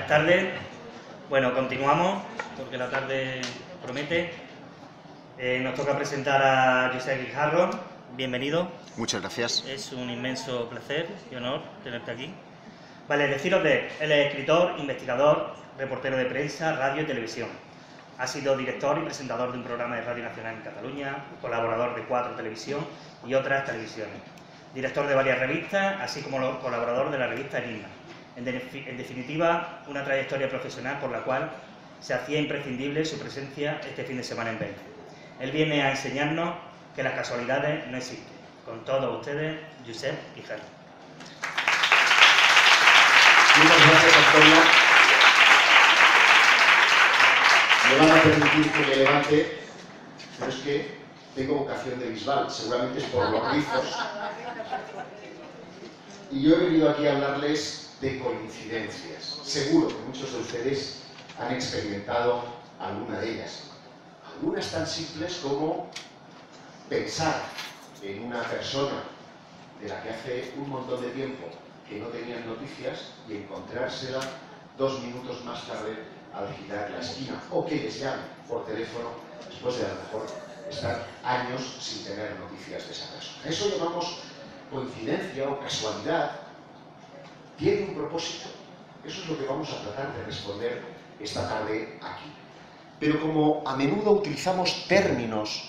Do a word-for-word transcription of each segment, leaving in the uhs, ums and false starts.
tardes. Bueno, continuamos, porque la tarde promete. Eh, nos toca presentar a Josep Guijarro. Bienvenido. Muchas gracias. Es un inmenso placer y honor tenerte aquí. Vale, deciros de él. Él es escritor, investigador, reportero de prensa, radio y televisión. Ha sido director y presentador de un programa de Radio Nacional en Cataluña, colaborador de Cuatro Televisión y otras televisiones. Director de varias revistas, así como colaborador de la revista Enigma. En, de, en definitiva, una trayectoria profesional por la cual se hacía imprescindible su presencia este fin de semana en Belda. Él viene a enseñarnos que las casualidades no existen. Con todos ustedes, Josep Guijarro. Muchas gracias, Antonio. Me van a permitir que me levante, pero es que tengo vocación de bisbal, seguramente es por los rizos. Y yo he venido aquí a hablarles de coincidencias. Seguro que muchos de ustedes han experimentado alguna de ellas. Algunas tan simples como pensar en una persona de la que hace un montón de tiempo que no tenían noticias y encontrársela dos minutos más tarde al girar la esquina, o que les llame por teléfono después de a lo mejor estar años sin tener noticias de esa persona. Eso llamamos coincidencia o casualidad. Tiene un propósito. Eso es lo que vamos a tratar de responder esta tarde aquí. Pero como a menudo utilizamos términos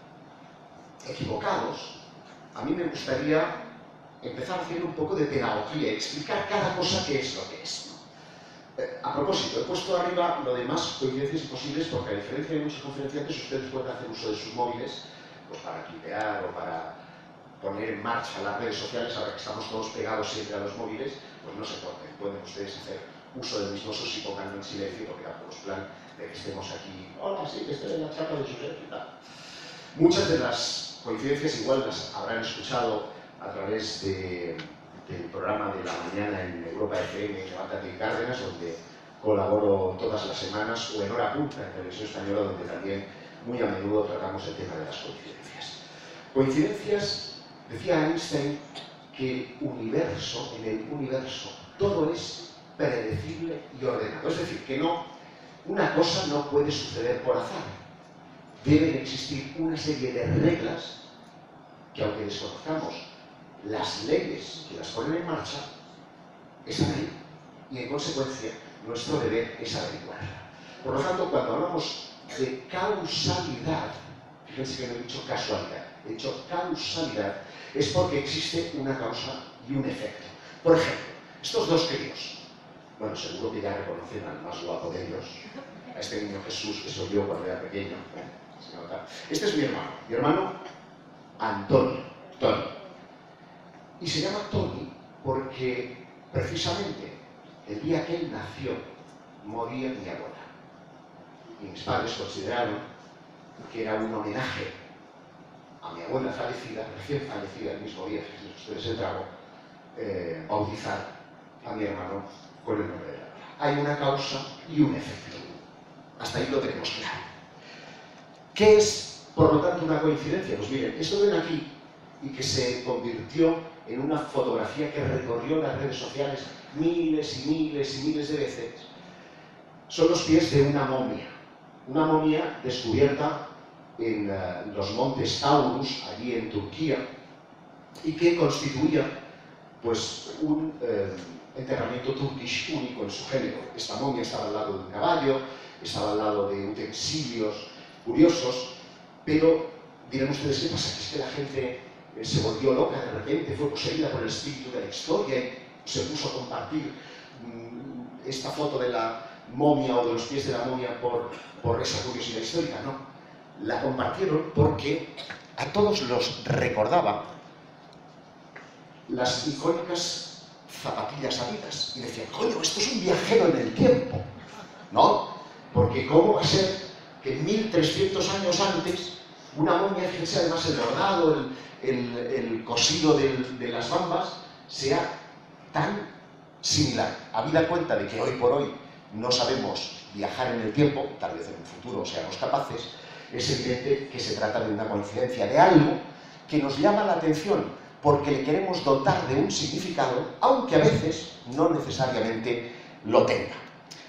equivocados, a mí me gustaría empezar haciendo un poco de pedagogía y explicar cada cosa qué es lo que es. Eh, a propósito, he puesto arriba lo de más coincidencias imposibles porque, a diferencia de muchos conferenciantes, ustedes pueden hacer uso de sus móviles pues para tuitear o para poner en marcha las redes sociales. Ahora que estamos todos pegados siempre a los móviles, pues no se corten. Pueden ustedes hacer uso de mis osos y pónganlo en silencio porque tampoco es plan de que estemos aquí. Hola, sí, que estoy en la chapa de Josep y tal. Muchas de las coincidencias igual las habrán escuchado a través de, del programa de la mañana en Europa F M, Levántate y Cárdenas, donde colaboro todas las semanas, o en Hora Punta, en Televisión Española, donde también muy a menudo tratamos el tema de las coincidencias. Coincidencias, decía Einstein, que el universo, en el universo, todo es predecible y ordenado. Es decir, que no, una cosa no puede suceder por azar. Deben existir una serie de reglas que, aunque desconozcamos las leyes que las ponen en marcha, están ahí. Y en consecuencia, nuestro deber es averiguarla. Por lo tanto, cuando hablamos de causalidad, fíjense que no he dicho casualidad, he dicho causalidad, es porque existe una causa y un efecto. Por ejemplo, estos dos críos, bueno, seguro que ya reconocen al más guapo de ellos, a este niño Jesús que soy yo cuando era pequeño. ¿eh? ¿Se nota? Este es mi hermano, mi hermano Antonio, Tony. Y se llama Tony porque precisamente el día que él nació moría mi abuela. Y mis padres consideraron que era un homenaje a mi abuela fallecida, recién fallecida el mismo día, fíjense ustedes el trago, eh, bautizar a mi hermano con el nombre de la abuela. Hay una causa y un efecto. Hasta ahí lo tenemos claro. ¿Qué es, por lo tanto, una coincidencia? Pues miren, esto ven aquí y que se convirtió en una fotografía que recorrió las redes sociales miles y miles y miles de veces, son los pies de una momia. Una momia descubierta en uh, los montes Taurus, allí en Turquía, y que constituía pues, un eh, enterramiento turkish único en su género. Esta momia estaba al lado de un caballo, estaba al lado de utensilios curiosos, pero dirán ustedes, ¿qué pasa? Es que la gente eh, se volvió loca de repente, fue poseída por el espíritu de la historia y se puso a compartir mmm, esta foto de la momia o de los pies de la momia por, por esa curiosidad histórica. No, la compartieron porque a todos los recordaba las icónicas zapatillas Adidas y decían, coño, esto es un viajero en el tiempo, ¿no? Porque ¿cómo va a ser que mil trescientos años antes una momia, fíjense además el bordado, el, el, el cosido del, de las bambas, sea tan similar? Habida cuenta de que hoy por hoy no sabemos viajar en el tiempo, tal vez en un futuro seamos capaces, es evidente que se trata de una coincidencia, de algo que nos llama la atención porque le queremos dotar de un significado, aunque a veces no necesariamente lo tenga.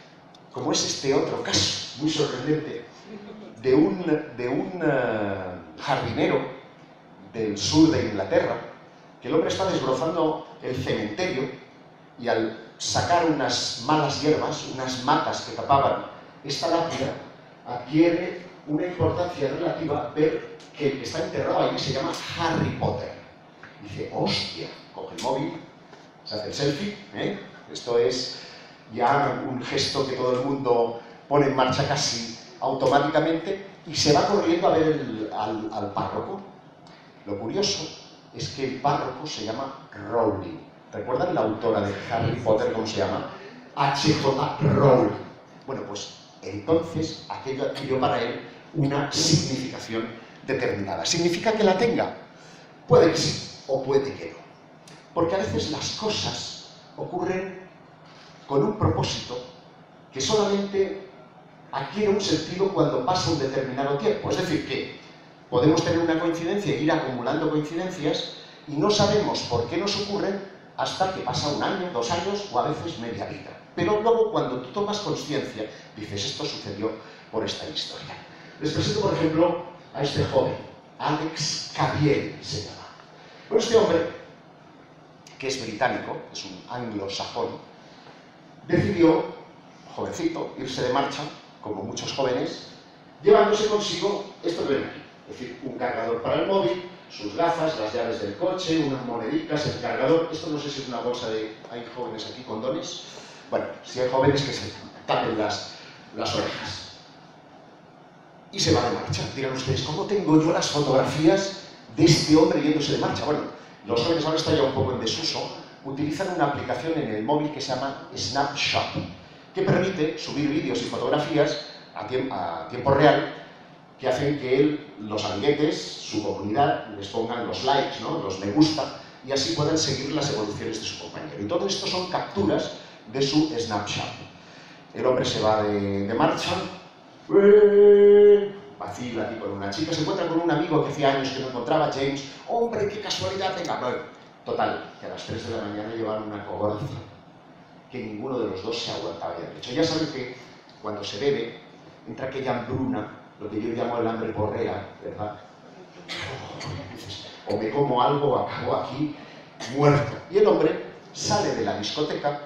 como es este otro caso, muy sorprendente, de un, de un uh, jardinero del sur de Inglaterra, que el hombre está desbrozando el cementerio y al sacar unas malas hierbas, unas matas que tapaban esta lápida, adquiere una importancia relativa ver que el que está enterrado allí se llama Harry Potter. Dice, hostia, coge el móvil, se hace el selfie, ¿eh? Esto es ya un gesto que todo el mundo pone en marcha casi automáticamente y se va corriendo a ver el, al, al párroco. Lo curioso es que el párroco se llama Rowling. ¿Recuerdan la autora de Harry Potter cómo se llama? H J Rowling. Bueno, pues entonces aquello adquirió para él una significación determinada. ¿Significa que la tenga? Puede que sí, o puede que no. Porque a veces las cosas ocurren con un propósito que solamente adquiere un sentido cuando pasa un determinado tiempo. Es decir, que podemos tener una coincidencia e ir acumulando coincidencias y no sabemos por qué nos ocurren hasta que pasa un año, dos años o a veces media vida. Pero luego cuando tú tomas conciencia, dices, esto sucedió por esta historia. Les presento, por ejemplo, a este joven, Alex Caviel se llama. Bueno, este hombre, que es británico, es un anglosajón, decidió, jovencito, irse de marcha, como muchos jóvenes, llevándose consigo esto que ven aquí. Es decir, un cargador para el móvil, sus gafas, las llaves del coche, unas moneditas, el cargador. Esto no sé si es una bolsa de... ¿Hay jóvenes aquí con dones? Bueno, si hay jóvenes que se tapen las, las orejas. Y se va de marcha. Dirán ustedes, ¿cómo tengo yo las fotografías de este hombre yéndose de marcha? Bueno, los jóvenes ahora están ya un poco en desuso. Utilizan una aplicación en el móvil que se llama Snapshot, que permite subir vídeos y fotografías a tiempo, a tiempo real, que hacen que él, los amiguetes, su comunidad, les pongan los likes, ¿no? Los me gusta, y así puedan seguir las evoluciones de su compañero. Y todo esto son capturas de su Snapchat. El hombre se va de, de marcha, vacila aquí con una chica, se encuentra con un amigo que hacía años que no encontraba, James. ¡Hombre, qué casualidad! Venga, bueno. Total, que a las tres de la mañana llevan una cogorza que ninguno de los dos se aguantaba ya. De hecho, ya saben que cuando se bebe, entra aquella hambruna, lo que yo llamo el hambre porrea, ¿verdad? O me como algo o acabo aquí muerto. Y el hombre sale de la discoteca,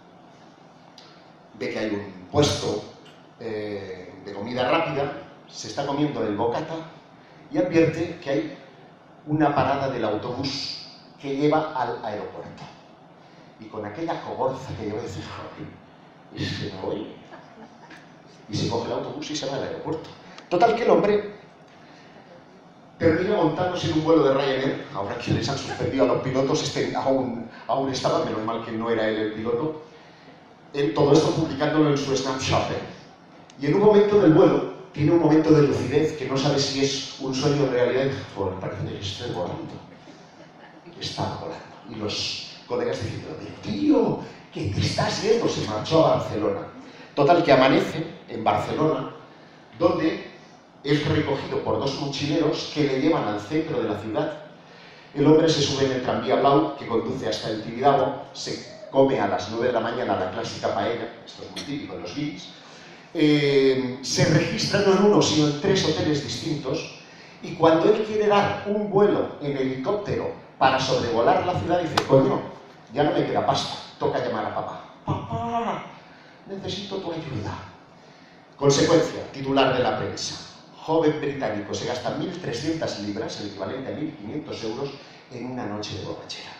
ve que hay un puesto eh, de comida rápida, se está comiendo el bocata y advierte que hay una parada del autobús que lleva al aeropuerto. Y con aquella cogorza que lleva, dice, y se me voy. Y se coge el autobús y se va al aeropuerto. Total que el hombre termina montándose en un vuelo de Ryanair, ahora que les han suspendido a los pilotos, este aún, aún estaba, menos mal que no era él el piloto, él, todo esto publicándolo en su Snapchat. ¿eh? Y en un momento del vuelo, tiene un momento de lucidez que no sabe si es un sueño o realidad, y dice, pues parece que estoy volando. Estaba volando. Y los colegas diciendo, tío, que te estás yendo, se marchó a Barcelona. Total que amanece en Barcelona, donde es recogido por dos mochileros que le llevan al centro de la ciudad. El hombre se sube en el tranvía blau que conduce hasta el Tibidabo, se come a las nueve de la mañana la clásica paella, esto es muy típico en los guiris, eh, se registra no en uno, sino en tres hoteles distintos, y cuando él quiere dar un vuelo en helicóptero para sobrevolar la ciudad, dice, coño, ya no me queda pasta, toca llamar a papá. Papá, necesito tu ayuda. Consecuencia, titular de la prensa. Joven británico se gasta mil trescientas libras, el equivalente a mil quinientos euros, en una noche de borrachera.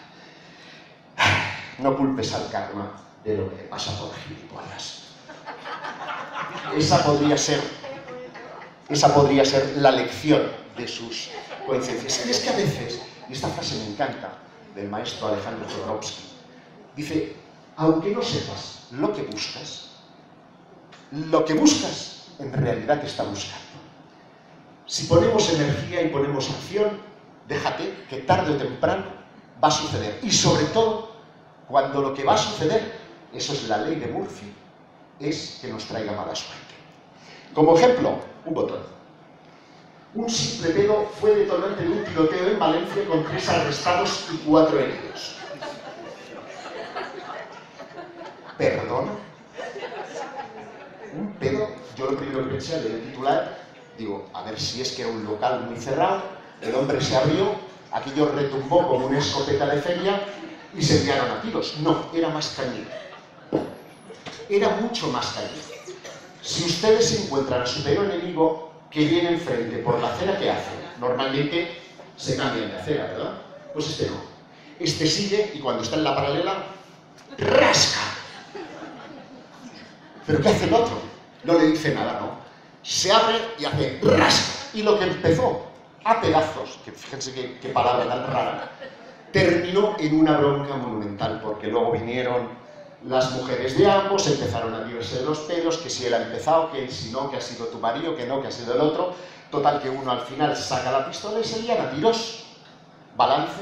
No culpes al karma de lo que te pasa por gilipollas. Esa podría ser, esa podría ser la lección de sus coincidencias. Y es que a veces, y esta frase me encanta, del maestro Alejandro Jodorowsky, dice, aunque no sepas lo que buscas, lo que buscas en realidad te está buscando. Si ponemos energía y ponemos acción, déjate que tarde o temprano va a suceder. Y sobre todo, cuando lo que va a suceder, eso es la ley de Murphy, es que nos traiga mala suerte. Como ejemplo, un botón. Un simple pedo fue detonante de un tiroteo en Valencia con tres arrestados y cuatro heridos. ¿Perdona? fue lo primero que pensé al leer el titular. Digo, a ver si es que era un local muy cerrado, el hombre se abrió, aquello retumbó como una escopeta de feria y se enviaron a tiros. No, era más cañero. Era mucho más cañero. Si ustedes encuentran a su peor enemigo que viene enfrente por la acera que hace, normalmente se cambian de acera, ¿verdad? Pues este no. Este sigue y cuando está en la paralela, ¡rasca! ¿Pero qué hace el otro? No le dice nada, ¿no? Se abre y hace ¡rasca! Y lo que empezó a pedazos, que fíjense qué, qué palabra tan rara, terminó en una bronca monumental, porque luego vinieron las mujeres de ambos, empezaron a tirarse de los pelos, que si él ha empezado, que si no, que ha sido tu marido, que no, que ha sido el otro. Total, que uno al final saca la pistola y se lían a tiros. Balance.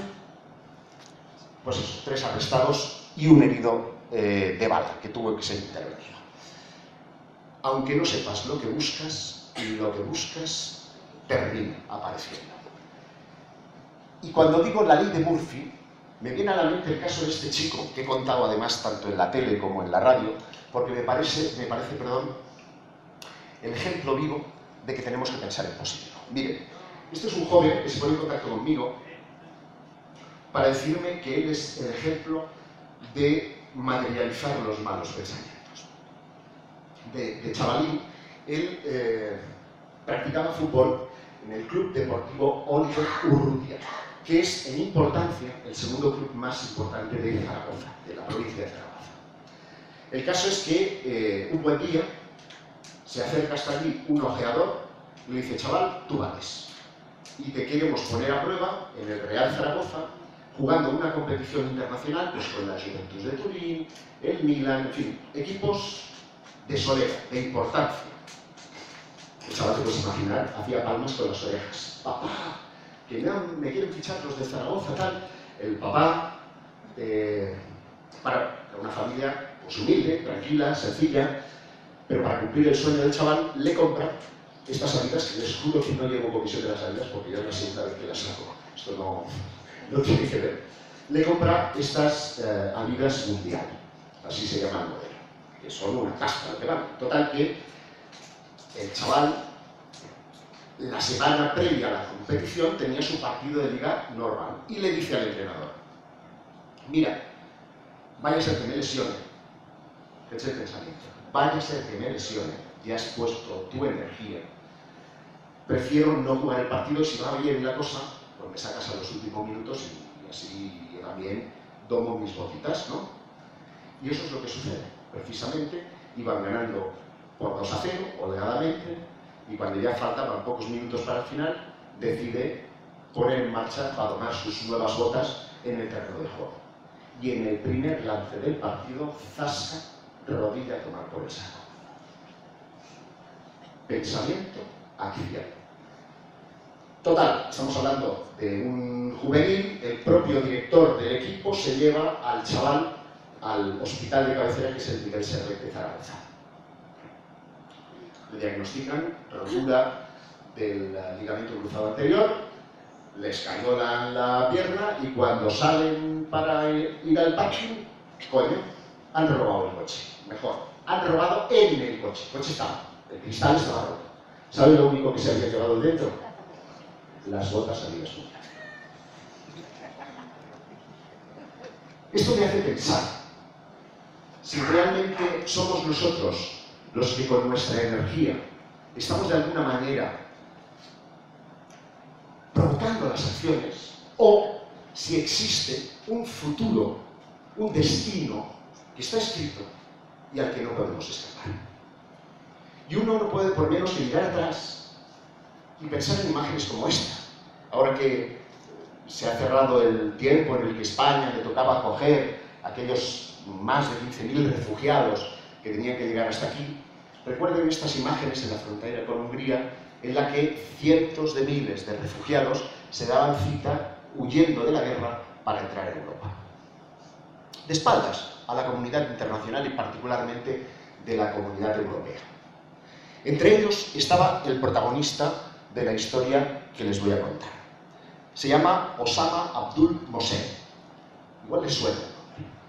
Pues eso, tres arrestados y un herido eh, de bala, que tuvo que ser intervenido. Aunque no sepas lo que buscas, lo que buscas termina apareciendo. Y cuando digo la ley de Murphy, me viene a la mente el caso de este chico, que he contado además tanto en la tele como en la radio, porque me parece, me parece, perdón, el ejemplo vivo de que tenemos que pensar en positivo. Miren, este es un joven que se pone en contacto conmigo para decirme que él es el ejemplo de materializar los malos pensamientos. De, de chavalín, él eh, practicaba fútbol en el Club Deportivo Oliver Urrutia, que es en importancia el segundo club más importante de Zaragoza, de la provincia de Zaragoza. El caso es que eh, un buen día se acerca hasta allí un ojeador y le dice: chaval, tú vales, y te queremos poner a prueba en el Real Zaragoza, jugando una competición internacional pues con la Juventus de Turín, el Milan, en fin, equipos de solera, de importancia. El chaval, te puedes imaginar, hacía palmas con las orejas. Papá, que me, han, me quieren fichar los de Zaragoza, tal. El papá, eh, para una familia pues, humilde, tranquila, sencilla, pero para cumplir el sueño del chaval, le compra estas salidas, que les juro que no llevo comisión de las salidas, porque ya es la segunda vez que las saco. Esto no, no tiene que ver. Le compra estas eh, Adidas Mundial, así se llama el modelo, que son una pasta lo que van. Total que el chaval, la semana previa a la competición, tenía su partido de liga normal y le dice al entrenador: mira, vaya a ser que me lesione, que es el pensamiento, vaya a ser que me lesione, ya has puesto tu energía, prefiero no jugar el partido. Si va bien la cosa, pues me sacas a los últimos minutos y, y así yo también domo mis botitas, ¿no? Y eso es lo que sucede. Precisamente iban ganando por dos a cero, holgadamente, y cuando ya faltaban pocos minutos para el final, decide poner en marcha para domar sus nuevas botas en el terreno de juego. Y en el primer lance del partido, zasca, rodilla a tomar por el saco. Pensamiento, acción. Total, estamos hablando de un juvenil, el propio director del equipo se lleva al chaval al hospital de cabecera, que es el Miguel Servet de Zaragoza. Le diagnostican rotura del ligamento cruzado anterior, les cañonan la pierna y cuando salen para ir al parking, coño, han robado el coche. Mejor, han robado en el coche. El coche estaba, el cristal estaba roto. ¿Sabe lo único que se había llevado dentro? Las botas Adidas Mundial. Esto me hace pensar si realmente somos nosotros los que con nuestra energía estamos de alguna manera provocando las acciones, o si existe un futuro, un destino que está escrito y al que no podemos escapar. Y uno no puede por menos que mirar atrás y pensar en imágenes como esta. Ahora que se ha cerrado el tiempo en el que España le tocaba acoger a aquellos más de quince mil refugiados que tenían que llegar hasta aquí, recuerden estas imágenes en la frontera con Hungría, en la que cientos de miles de refugiados se daban cita huyendo de la guerra para entrar en Europa. De espaldas a la comunidad internacional y particularmente de la comunidad europea. Entre ellos estaba el protagonista de la historia que les voy a contar. Se llama Osama Abdul Mohsen. Igual les suena.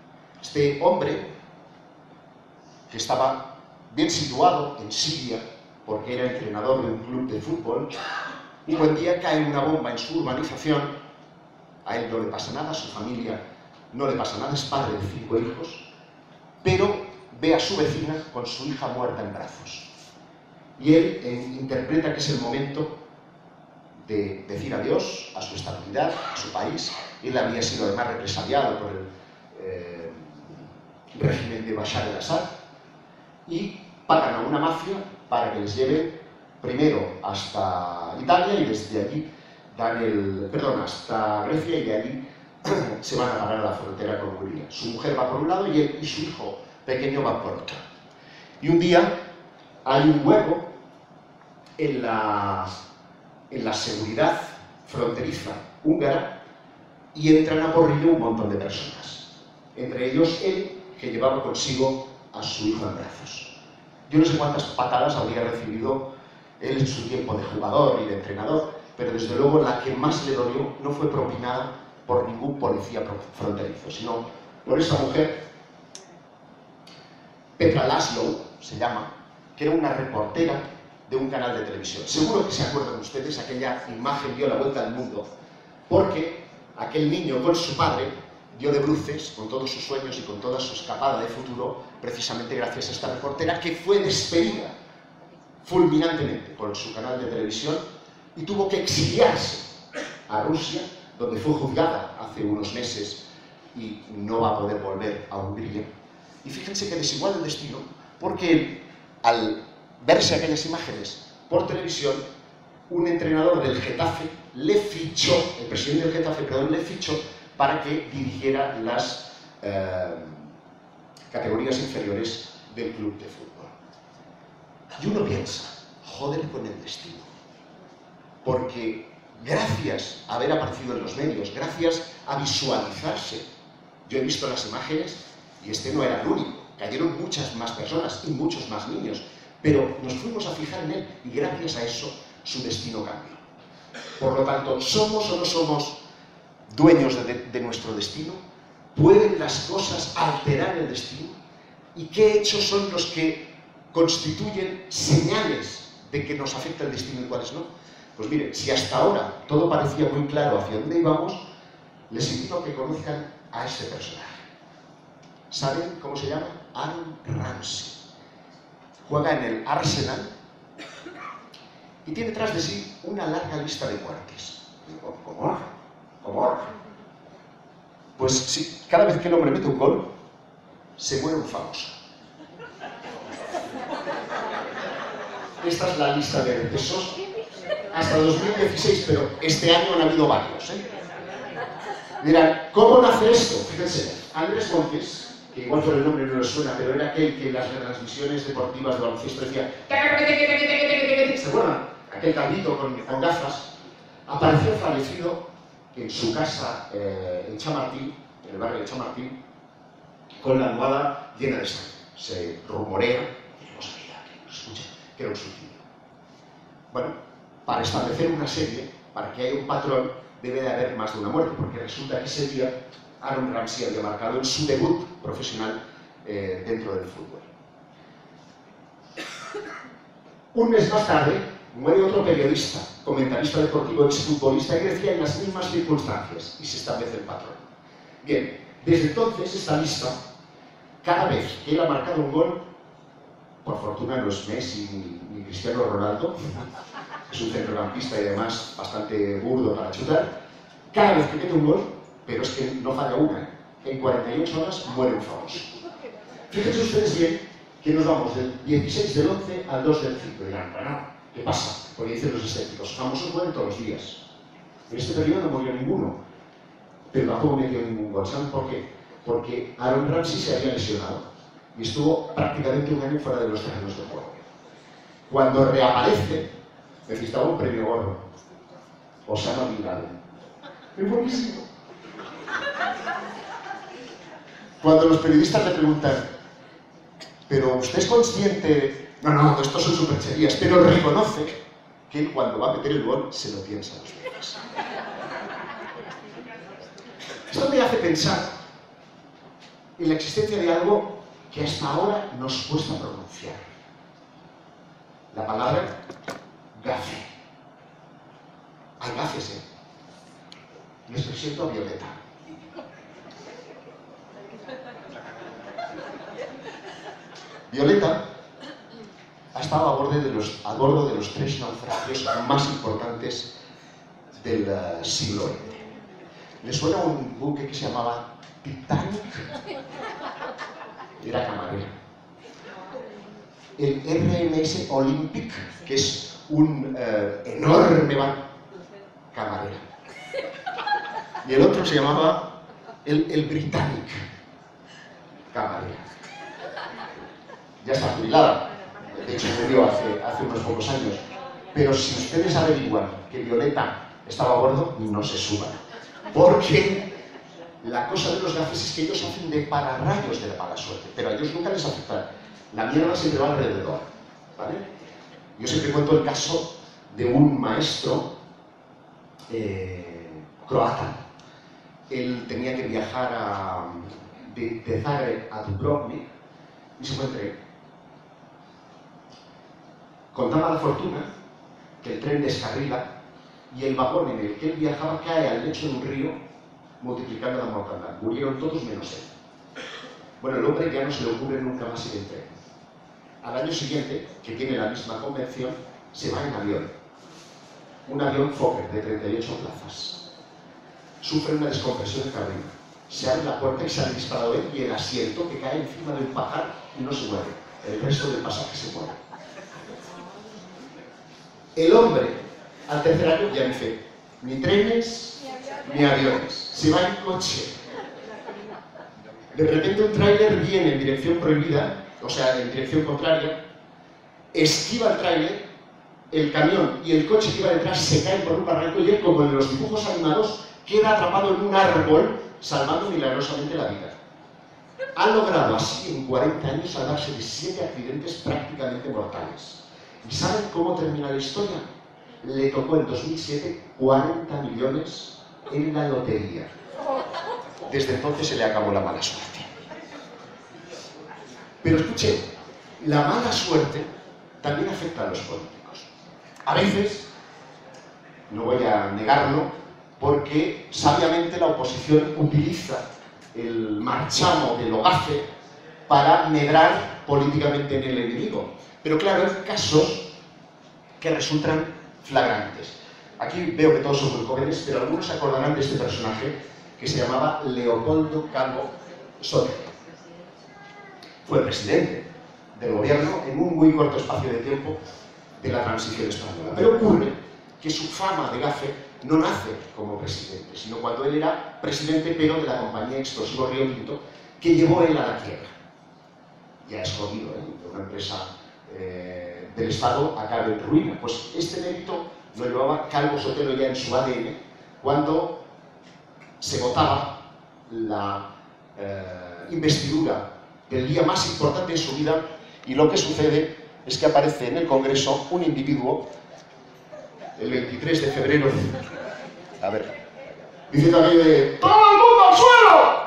Este hombre, que estaba bien situado en Siria, porque era entrenador de un club de fútbol. Un buen día cae una bomba en su urbanización, a él no le pasa nada, a su familia no le pasa nada, es padre de cinco hijos, pero ve a su vecina con su hija muerta en brazos. Y él eh, interpreta que es el momento de decir adiós a su estabilidad, a su país. Él había sido además represaliado por el eh, régimen de Bashar al-Assad, y pagan a una mafia para que les lleven primero hasta Italia y desde allí dan el, perdón, hasta Grecia, y de allí se van a parar a la frontera con Hungría. Su mujer va por un lado y él y su hijo pequeño van por otro. Y un día hay un hueco en la, en la seguridad fronteriza húngara y entran a por ello un montón de personas. Entre ellos él, que llevaba consigo a su hijo en brazos. Yo no sé cuántas patadas habría recibido él en su tiempo de jugador y de entrenador, pero desde luego la que más le dolió no fue propinada por ningún policía fronterizo, sino por esa mujer, Petra Laszlo se llama, que era una reportera de un canal de televisión. Seguro que se acuerdan ustedes, aquella imagen dio la vuelta al mundo, porque aquel niño con su padre dio de bruces con todos sus sueños y con toda su escapada de futuro, precisamente gracias a esta reportera, que fue despedida fulminantemente por su canal de televisión y tuvo que exiliarse a Rusia, donde fue juzgada hace unos meses y no va a poder volver a Hungría. Y fíjense que desigual el destino, porque al verse aquellas imágenes por televisión, un entrenador del Getafe le fichó, el presidente del Getafe, perdón, le fichó para que dirigiera las eh, categorías inferiores del club de fútbol. Y uno piensa, joder con el destino, porque gracias a haber aparecido en los medios, gracias a visualizarse, yo he visto las imágenes y este no era el único, cayeron muchas más personas y muchos más niños, pero nos fuimos a fijar en él y gracias a eso su destino cambió. Por lo tanto, ¿somos o no somos dueños de, de, de nuestro destino? ¿Pueden las cosas alterar el destino? ¿Y qué hechos son los que constituyen señales de que nos afecta el destino y cuáles no? Pues miren, si hasta ahora todo parecía muy claro hacia dónde íbamos, les invito a que conozcan a este personaje. ¿Saben cómo se llama? Aaron Ramsey. Juega en el Arsenal y tiene tras de sí una larga lista de muertes. ¿Cómo? ¿Cómo? Pues sí, cada vez que el hombre mete un gol, se muere un famoso. Esta es la lista de decesos hasta dos mil dieciséis, pero este año han habido varios, ¿eh? Dirán, ¿cómo nace esto? Fíjense, Andrés Montes, que igual por el nombre no les suena, pero era aquel que en las retransmisiones deportivas de baloncesto decía ¿se acuerdan? Aquel calvito con, con gafas, apareció fallecido en su casa eh, en Chamartín, en el barrio de Chamartín, con la almohada llena de sangre. Se rumorea, y no sabía, que no escucha, que era un suicidio. Bueno, para establecer una serie, para que haya un patrón, debe de haber más de una muerte, porque resulta que ese día Aaron Ramsey había marcado en su debut profesional eh, dentro del fútbol. Un mes más tarde, muere otro periodista, comentarista deportivo, exfutbolista de Grecia en las mismas circunstancias, y se establece el patrón. Bien, desde entonces esta lista, cada vez que él ha marcado un gol, por fortuna no es Messi ni, ni Cristiano Ronaldo, es un centrocampista y además bastante burdo para chutar, cada vez que mete un gol, pero es que no falla una, ¿eh? En cuarenta y ocho horas muere un famoso. Fíjense ustedes bien que nos vamos del dieciséis del once al dos del cinco. Dirán, bueno, ¿qué pasa? Porque dicen los escépticos, famosos mueren todos los días. En este periodo no murió ninguno, pero tampoco metió ningún gol. ¿Saben por qué? Porque Aaron Ramsey se había lesionado y estuvo prácticamente un año fuera de los terrenos de juego. Cuando reaparece, necesitaba un premio gordo. Osama Bin Laden. Es buenísimo. Cuando los periodistas le preguntan, ¿pero usted es consciente? No, no, esto son supercherías, pero reconoce que él cuando va a meter el gol se lo piensa dos veces. Esto me hace pensar en la existencia de algo que hasta ahora nos cuesta pronunciar. La palabra gafe. Hay gafes, ¿eh? Les presento a Violeta. Violeta ha estado a bordo de los, a bordo de los tres naufragios más importantes del uh, siglo veinte. ¿Le suena un buque que se llamaba Titanic? Era camarera. El R M S Olympic, que es un uh, enorme barco, camarera. Y el otro se llamaba el, el Britannic, camarera. Ya está jubilada, de hecho murió hace, hace unos pocos años. Pero si ustedes averiguan que Violeta estaba a bordo, no se suban. Porque la cosa de los gafes es que ellos hacen de pararrayos de la mala suerte, pero a ellos nunca les afecta. La mierda siempre va alrededor, ¿vale? Yo siempre cuento el caso de un maestro eh, croata. Él tenía que viajar a, de, de Zagreb a Dubrovnik y se encuentra. Contaba la fortuna que el tren descarrila y el vagón en el que él viajaba cae al lecho de un río, multiplicando la mortandad. Murieron todos menos él. Bueno, el hombre ya no se le ocurre nunca más ir en tren. Al año siguiente, que tiene la misma convención, se va en avión. Un avión Fokker de treinta y ocho plazas. Sufre una descompresión cardíaca. Se abre la puerta y sale disparado él y el asiento que cae encima del pajar y no se mueve. El resto del pasaje se mueve. El hombre, al tercer año, ya dice, ni trenes, ni aviones. Se va en coche. De repente un tráiler viene en dirección prohibida, o sea, en dirección contraria, esquiva el tráiler, el camión y el coche que iba detrás se caen por un barranco y él, como en los dibujos animados, queda atrapado en un árbol, salvando milagrosamente la vida. Ha logrado así en cuarenta años salvarse de siete accidentes prácticamente mortales. ¿Y saben cómo termina la historia? Le tocó en dos mil siete cuarenta millones en la lotería. Desde entonces se le acabó la mala suerte. Pero escuchen, la mala suerte también afecta a los políticos. A veces, no voy a negarlo, porque sabiamente la oposición utiliza el marchamo del hogaje para medrar políticamente en el enemigo. Pero claro, hay casos que resultan flagrantes. Aquí veo que todos son muy jóvenes, pero algunos se acordarán de este personaje que se llamaba Leopoldo Calvo Sotelo. Fue presidente del gobierno en un muy corto espacio de tiempo de la transición española. Pero ocurre que su fama de gafe no nace como presidente, sino cuando él era presidente, pero de la compañía explosivo Río Tinto, que llevó él a la quiebra. Ya es jodido, ¿eh? De una empresa eh, del Estado acabe en ruina. Pues este mérito lo llevaba Calvo Sotelo ya en su A D N, cuando se votaba la eh, investidura del día más importante de su vida, y lo que sucede es que aparece en el Congreso un individuo el veintitrés de febrero, a ver, diciendo aquello de ¡todo el mundo al suelo!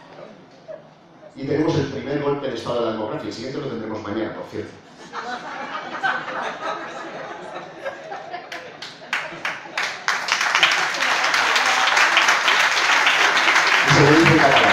Y tenemos el primer golpe de Estado de la democracia. El siguiente lo tendremos mañana, por cierto. Y se lo dice en catalán.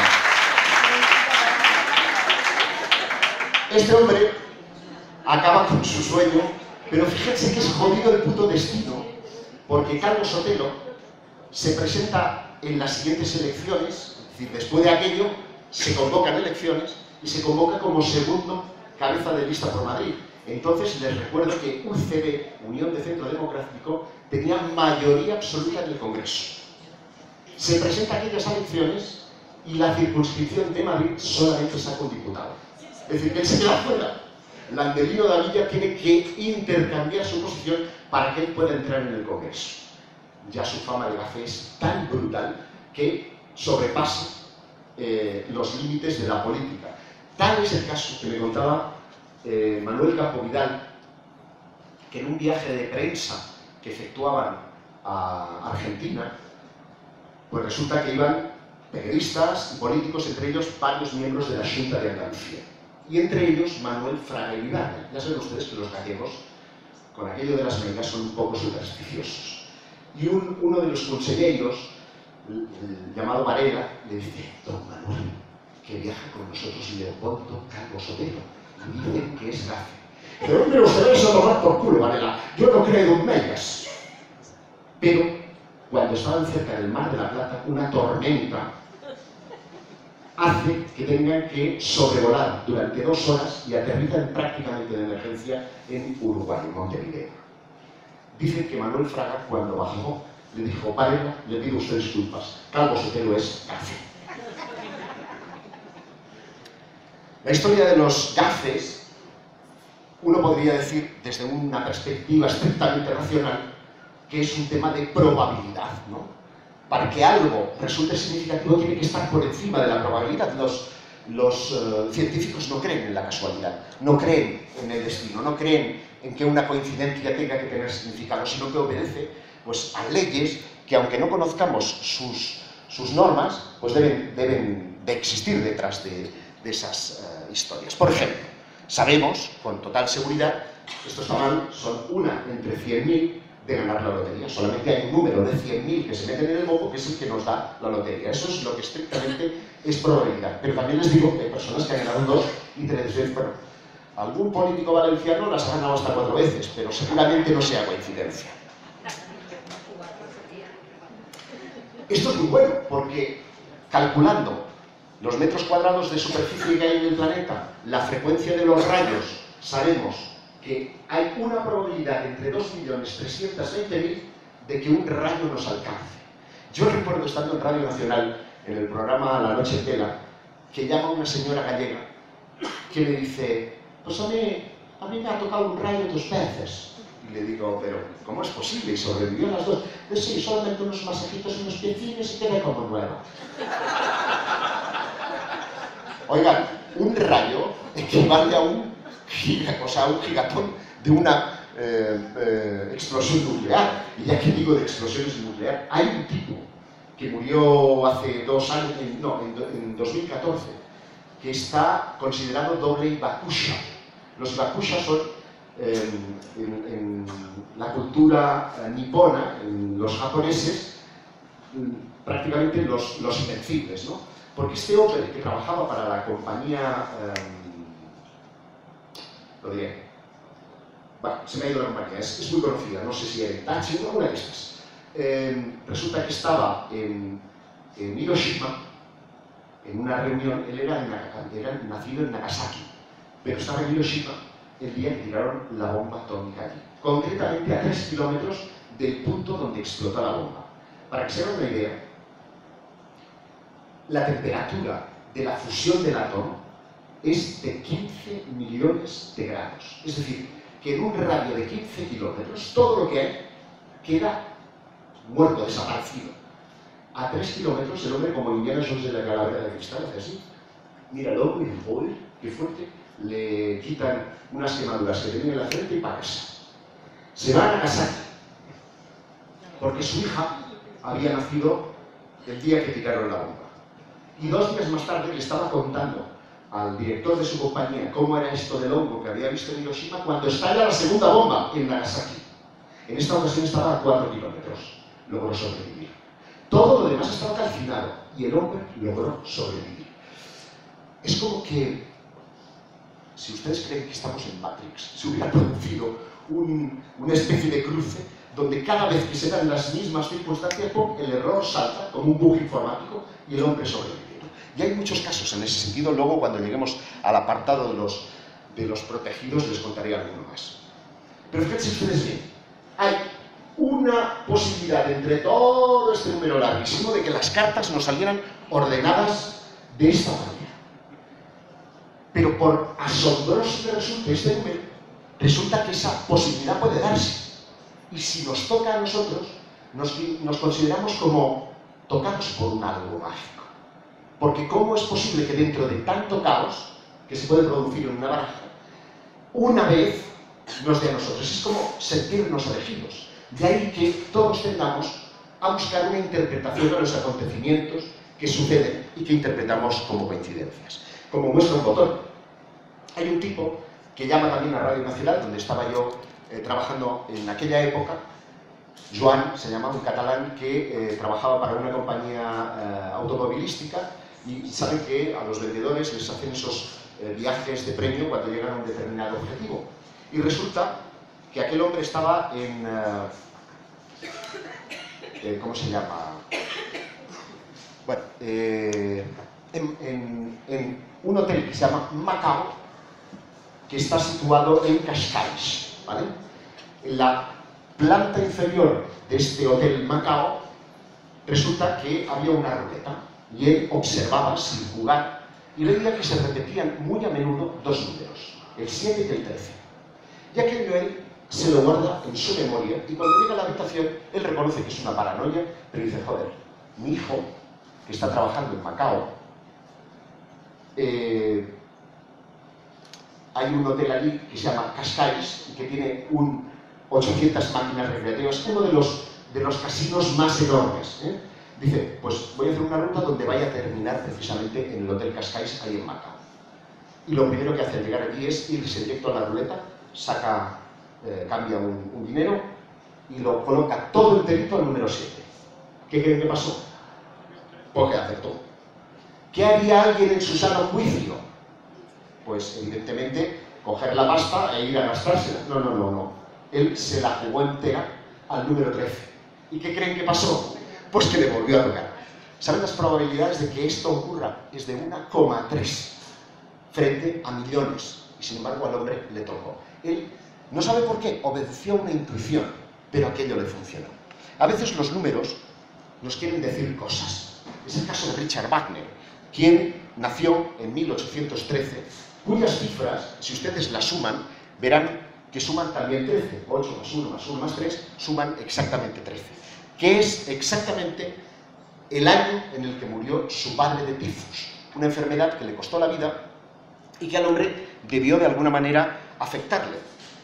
Este hombre acaba con su sueño, pero fíjense que es jodido el puto destino, porque Calvo Sotelo se presenta en las siguientes elecciones, es decir, después de aquello, se convocan elecciones y se convoca como segundo cabeza de lista por Madrid. Entonces les recuerdo que U C D, Unión de Centro Democrático, tenía mayoría absoluta en el Congreso. Se presenta a aquellas elecciones y la circunscripción de Madrid solamente saca un diputado. Es decir, que él se queda fuera. Landelino Davilla tiene que intercambiar su posición para que él pueda entrar en el Congreso. Ya su fama de gafe es tan brutal que sobrepasa eh, los límites de la política. Tal es el caso que me contaba eh, Manuel Campo Vidal, que en un viaje de prensa que efectuaban a Argentina, pues resulta que iban periodistas y políticos, entre ellos varios miembros de la Xunta de Andalucía. Y entre ellos Manuel Fraga y Vidal. Ya saben ustedes que los gallegos con aquello de las meigas, son un poco supersticiosos. Y un, uno de los consejeros, el, el llamado Varela, le dice: don Manuel, que viaja con nosotros Leopoldo Calvo Sotelo, y dicen que es gafe. Pero hombre, os vais a tomar por culo, Varela, yo no creo en meigas. Pero cuando estaban cerca del Mar de la Plata, una tormenta hace que tengan que sobrevolar durante dos horas y aterrizan prácticamente de emergencia en Uruguay, en Montevideo. Dicen que Manuel Fraga, cuando bajó, le dijo: Varela, le pido usted disculpas, Calvo Sotelo es gafe. La historia de los gafes, uno podría decir, desde una perspectiva estrictamente racional, que es un tema de probabilidad, ¿no? Para que algo resulte significativo tiene que estar por encima de la probabilidad. Los, los uh, científicos no creen en la casualidad, no creen en el destino, no creen en que una coincidencia tenga que tener significado, sino que obedece pues, a leyes que, aunque no conozcamos sus, sus normas, pues deben, deben de existir detrás de, de esas uh, historias. Por ejemplo, sabemos con total seguridad que estos tamaños son una entre cien mil de ganar la lotería. Solamente hay un número de cien mil que se meten en el bombo, que es el que nos da la lotería. Eso es lo que estrictamente es probabilidad. Pero también les digo que hay personas que han ganado dos y tres veces. Bueno, algún político valenciano las ha ganado hasta cuatro veces, pero seguramente no sea coincidencia. Esto es muy bueno, porque calculando los metros cuadrados de superficie que hay en el planeta, la frecuencia de los rayos, sabemos que hay una probabilidad entre dos millones trescientos veinte mil de que un rayo nos alcance. Yo recuerdo, estando en Radio Nacional, en el programa La Noche Entera, que llama una señora gallega que le dice: pues a mí, a mí me ha tocado un rayo dos veces. Y le digo: pero ¿cómo es posible? Y sobrevivió las dos. Pues sí, solamente unos masajitos y unos piecines y quedé como nueva. Oigan, un rayo equivale a un Giga, o sea, un gigatón de una eh, eh, explosión nuclear. Y ya que digo de explosiones nucleares, hay un tipo que murió hace dos años, en, no, en, en dos mil catorce, que está considerado doble Hibakusha. Los Hibakusha son, eh, en, en la cultura eh, nipona, en los japoneses, prácticamente los, los invencibles, ¿no? Porque este hombre que trabajaba para la compañía... Eh, Lo diré. Bueno, se me ha ido la compañía, es, es muy conocida, no sé si era Itachi o alguna de estas. Eh, resulta que estaba en, en Hiroshima, en una reunión. Él era, en Nagasaki, era nacido en Nagasaki, pero estaba en Hiroshima el día que tiraron la bomba atómica allí, concretamente a tres kilómetros del punto donde explotó la bomba. Para que se hagan una idea, la temperatura de la fusión del átomo es de quince millones de grados. Es decir, que en un radio de quince kilómetros, todo lo que hay queda muerto, desaparecido. A tres kilómetros, el hombre, como Indiana Jones de la calavera de cristal, hace así. Míralo, y dice: joder, qué fuerte. Le quitan unas quemaduras que tenía en la frente y para casa. Se va a Nagasaki, porque su hija había nacido el día que tiraron la bomba. Y dos días más tarde le estaba contando al director de su compañía cómo era esto del hongo que había visto en Hiroshima cuando estalla la segunda bomba en Nagasaki. En esta ocasión estaba a cuatro kilómetros. Logró sobrevivir. Todo lo demás estaba calcinado y el hombre logró sobrevivir. Es como que, si ustedes creen que estamos en Matrix, se hubiera producido un, una especie de cruce donde cada vez que se dan las mismas circunstancias, ¡pum!, el error salta como un bug informático y el hombre sobrevive. Y hay muchos casos en ese sentido. Luego, cuando lleguemos al apartado de los, de los protegidos, les contaré alguno más. Pero fíjense ustedes bien, hay una posibilidad entre todo este número larguísimo de que las cartas nos salieran ordenadas de esta manera. Pero por asombroso que resulte este número, resulta que esa posibilidad puede darse. Y si nos toca a nosotros, nos, nos consideramos como tocados por un algo mágico. Porque ¿cómo es posible que dentro de tanto caos que se puede producir en una baraja, una vez nos dé a nosotros? Es como sentirnos elegidos. De ahí que todos tendamos a buscar una interpretación de los acontecimientos que suceden y que interpretamos como coincidencias. Como muestra un botón. Hay un tipo que llama también a Radio Nacional, donde estaba yo eh, trabajando en aquella época. Joan se llamaba, un catalán que eh, trabajaba para una compañía eh, automovilística, y saben que a los vendedores les hacen esos eh, viajes de premio cuando llegan a un determinado objetivo. Y resulta que aquel hombre estaba en... Eh, eh, ¿cómo se llama? Bueno, eh, en, en, en un hotel que se llama Macao, que está situado en Cascais, ¿vale? En la planta inferior de este hotel Macao resulta que había una ruleta y él observaba sin jugar y veía que se repetían muy a menudo dos números, el siete y el trece. Y aquello él se lo guarda en su memoria y cuando llega a la habitación él reconoce que es una paranoia, pero dice, joder, mi hijo, que está trabajando en Macao, eh, hay un hotel allí que se llama Cascais y que tiene un ochocientas máquinas recreativas, uno de los, de los casinos más enormes, ¿eh? Dice, pues voy a hacer una ruta donde vaya a terminar precisamente en el Hotel Cascais, ahí en Macao. Y lo primero que hace al llegar allí es irse directo a la ruleta, saca, eh, cambia un, un dinero y lo coloca todo enterito al número siete. ¿Qué creen que pasó? Porque acertó. ¿Qué haría alguien en su sano juicio? Pues evidentemente coger la pasta e ir a gastársela. No, no, no, no. Él se la jugó entera al número trece. ¿Y qué creen que pasó? Pues que le volvió a tocar. ¿Saben las probabilidades de que esto ocurra? Es de uno coma tres frente a millones. Y sin embargo al hombre le tocó. Él no sabe por qué, obedeció a una intuición, pero aquello le funcionó. A veces los números nos quieren decir cosas. Es el caso de Richard Wagner, quien nació en mil ochocientos trece, cuyas cifras, si ustedes las suman, verán que suman también trece. ocho más uno más uno más tres suman exactamente trece. Que es exactamente el año en el que murió su padre de tifus, una enfermedad que le costó la vida y que al hombre debió de alguna manera afectarle.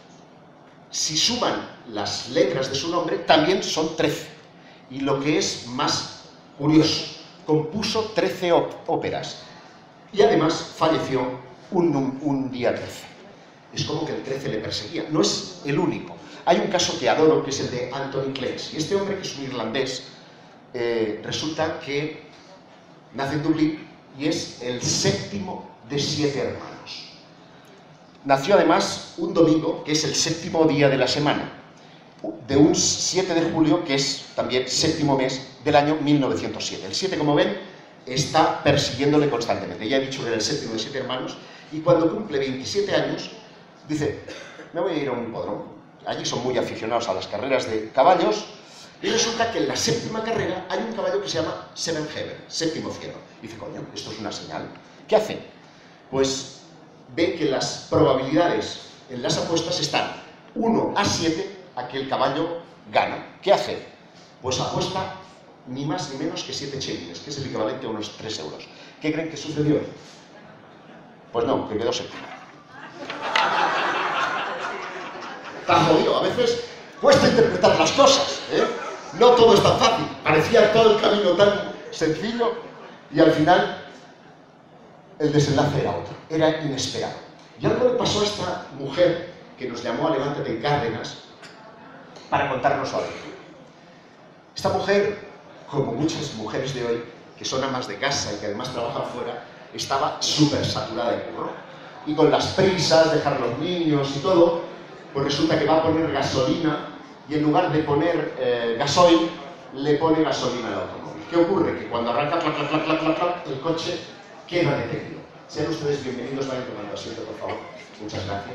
Si suman las letras de su nombre, también son trece. Y lo que es más curioso, compuso trece óperas y además falleció un, un día trece. Es como que el trece le perseguía. No es el único. Hay un caso que adoro, que es el de Anthony Cleves. Y este hombre, que es un irlandés, eh, resulta que nace en Dublín y es el séptimo de siete hermanos. Nació además un domingo, que es el séptimo día de la semana, de un siete de julio, que es también séptimo mes del año mil novecientos siete. El siete, como ven, está persiguiéndole constantemente. Ya he dicho que era el séptimo de siete hermanos, y cuando cumple veintisiete años, dice, me voy a ir a un hipódromo. Allí son muy aficionados a las carreras de caballos, y resulta que en la séptima carrera hay un caballo que se llama Seven Heaven, séptimo cielo. Y dice, coño, esto es una señal. ¿Qué hace? Pues ve que las probabilidades en las apuestas están uno a siete a que el caballo gana. ¿Qué hace? Pues apuesta ni más ni menos que siete chelines, que es el equivalente a unos tres euros. ¿Qué creen que sucedió? Pues no, que quedó séptimo. Está jodido, a veces cuesta interpretar las cosas, ¿eh? No todo es tan fácil. Parecía todo el camino tan sencillo y al final el desenlace era otro, era inesperado. Y algo le pasó a esta mujer que nos llamó a Levántate en Cárdenas para contarnos algo. Esta mujer, como muchas mujeres de hoy, que son amas de casa y que además trabajan fuera, estaba súper saturada de curro. Y con las prisas, dejar los niños y todo, pues resulta que va a poner gasolina y en lugar de poner eh, gasoil, le pone gasolina al automóvil. ¿Qué ocurre? Que cuando arranca, clac, clac, clac, clac, clac, el coche queda detenido. Sean ustedes bienvenidos, vayan tomando asiento, por favor. Muchas gracias.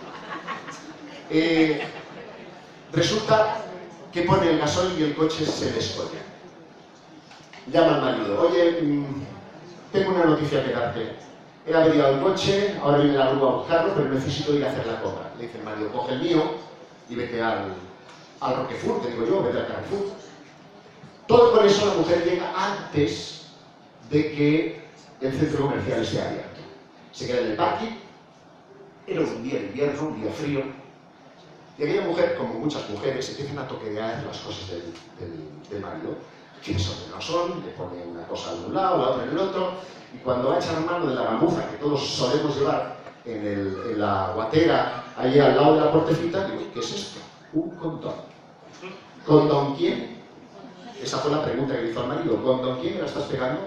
Eh, resulta que pone el gasoil y el coche se descolla. Llama al marido, oye, mmm, tengo una noticia que darte. He averiado el coche, ahora viene la grúa a buscarlo, pero necesito ir a hacer la compra. Le dice el marido, coge el mío y vete al, al Roquefort, te digo yo, vete al Carrefour. Todo con eso la mujer llega antes de que el centro comercial esté abierto. Se queda en el parking, era un día de invierno, un día frío, y aquella mujer, como muchas mujeres, empiezan a toquetear las cosas del, del, del marido. ¿Quiénes son? No son, le pone una cosa de un lado, la otra en el otro, y cuando va a echar mano de la gamuza que todos solemos llevar en, el, en la guatera ahí al lado de la puertecita, digo, ¿qué es esto? Un condón. ¿Condón quién? Esa fue la pregunta que le hizo al marido. ¿Condón quién me la estás pegando?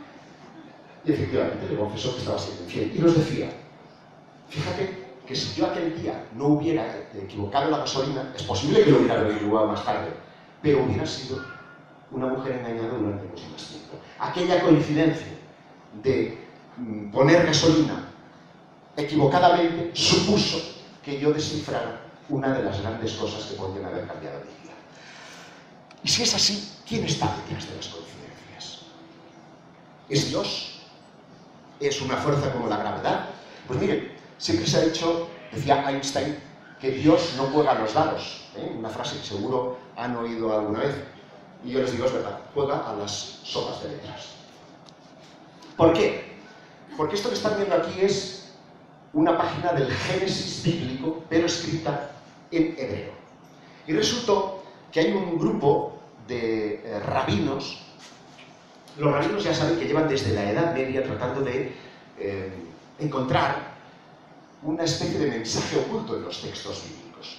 Y efectivamente le confesó que estaba siendo infiel. Y nos decía, fíjate que si yo aquel día no hubiera equivocado la gasolina, es posible que lo hubiera averiguado más tarde, pero hubiera sido una mujer engañada durante mucho más tiempo. Aquella coincidencia de mm, poner gasolina equivocadamente supuso que yo descifrara una de las grandes cosas que podrían haber cambiado mi vida. Y si es así, ¿quién está detrás de las coincidencias? ¿Es Dios? ¿Es una fuerza como la gravedad? Pues miren, siempre se ha dicho, decía Einstein, que Dios no juega a los dados, ¿eh? Una frase que seguro han oído alguna vez. Y yo les digo, es verdad, juega a las sopas de letras. ¿Por qué? Porque esto que están viendo aquí es una página del Génesis bíblico, pero escrita en hebreo. Y resultó que hay un grupo de eh, rabinos. Los rabinos ya saben que llevan desde la Edad Media tratando de eh, encontrar una especie de mensaje oculto en los textos bíblicos.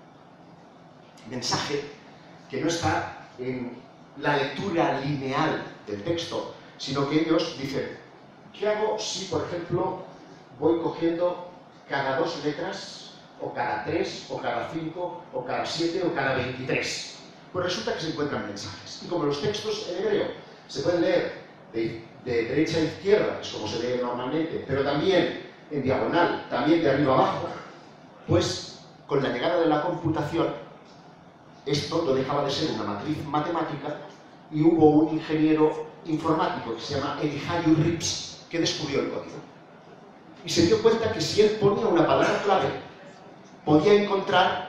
Mensaje que no está en la lectura lineal del texto, sino que ellos dicen, ¿qué hago si, por ejemplo, voy cogiendo cada dos letras, o cada tres, o cada cinco, o cada siete, o cada veintitrés? Pues resulta que se encuentran mensajes. Y como los textos en hebreo se pueden leer de, de derecha a izquierda, es como se lee normalmente, pero también en diagonal, también de arriba abajo, pues con la llegada de la computación, esto no dejaba de ser una matriz matemática y hubo un ingeniero informático que se llama Eliyahu Rips que descubrió el código. Y se dio cuenta que si él ponía una palabra clave, podía encontrar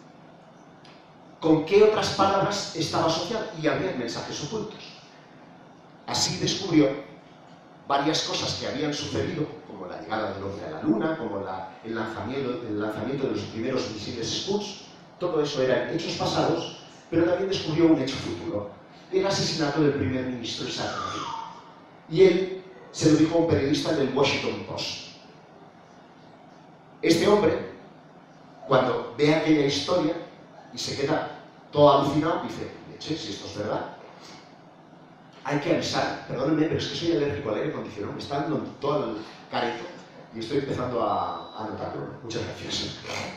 con qué otras palabras estaba asociado y había mensajes ocultos. Así descubrió varias cosas que habían sucedido, como la llegada del hombre a la luna, como la, el, lanzamiento, el lanzamiento de los primeros misiles Sputnik. Todo eso eran hechos pasados, pero también descubrió un hecho futuro, el asesinato del primer ministro Isaac Rabin. Y él se lo dijo a un periodista del Washington Post. Este hombre, cuando ve aquella historia y se queda todo alucinado, dice, leche, si esto es verdad, hay que avisar, perdónenme, pero es que soy alérgico al aire acondicionado, me está dando todo el careto y estoy empezando a, a notarlo. Muchas gracias.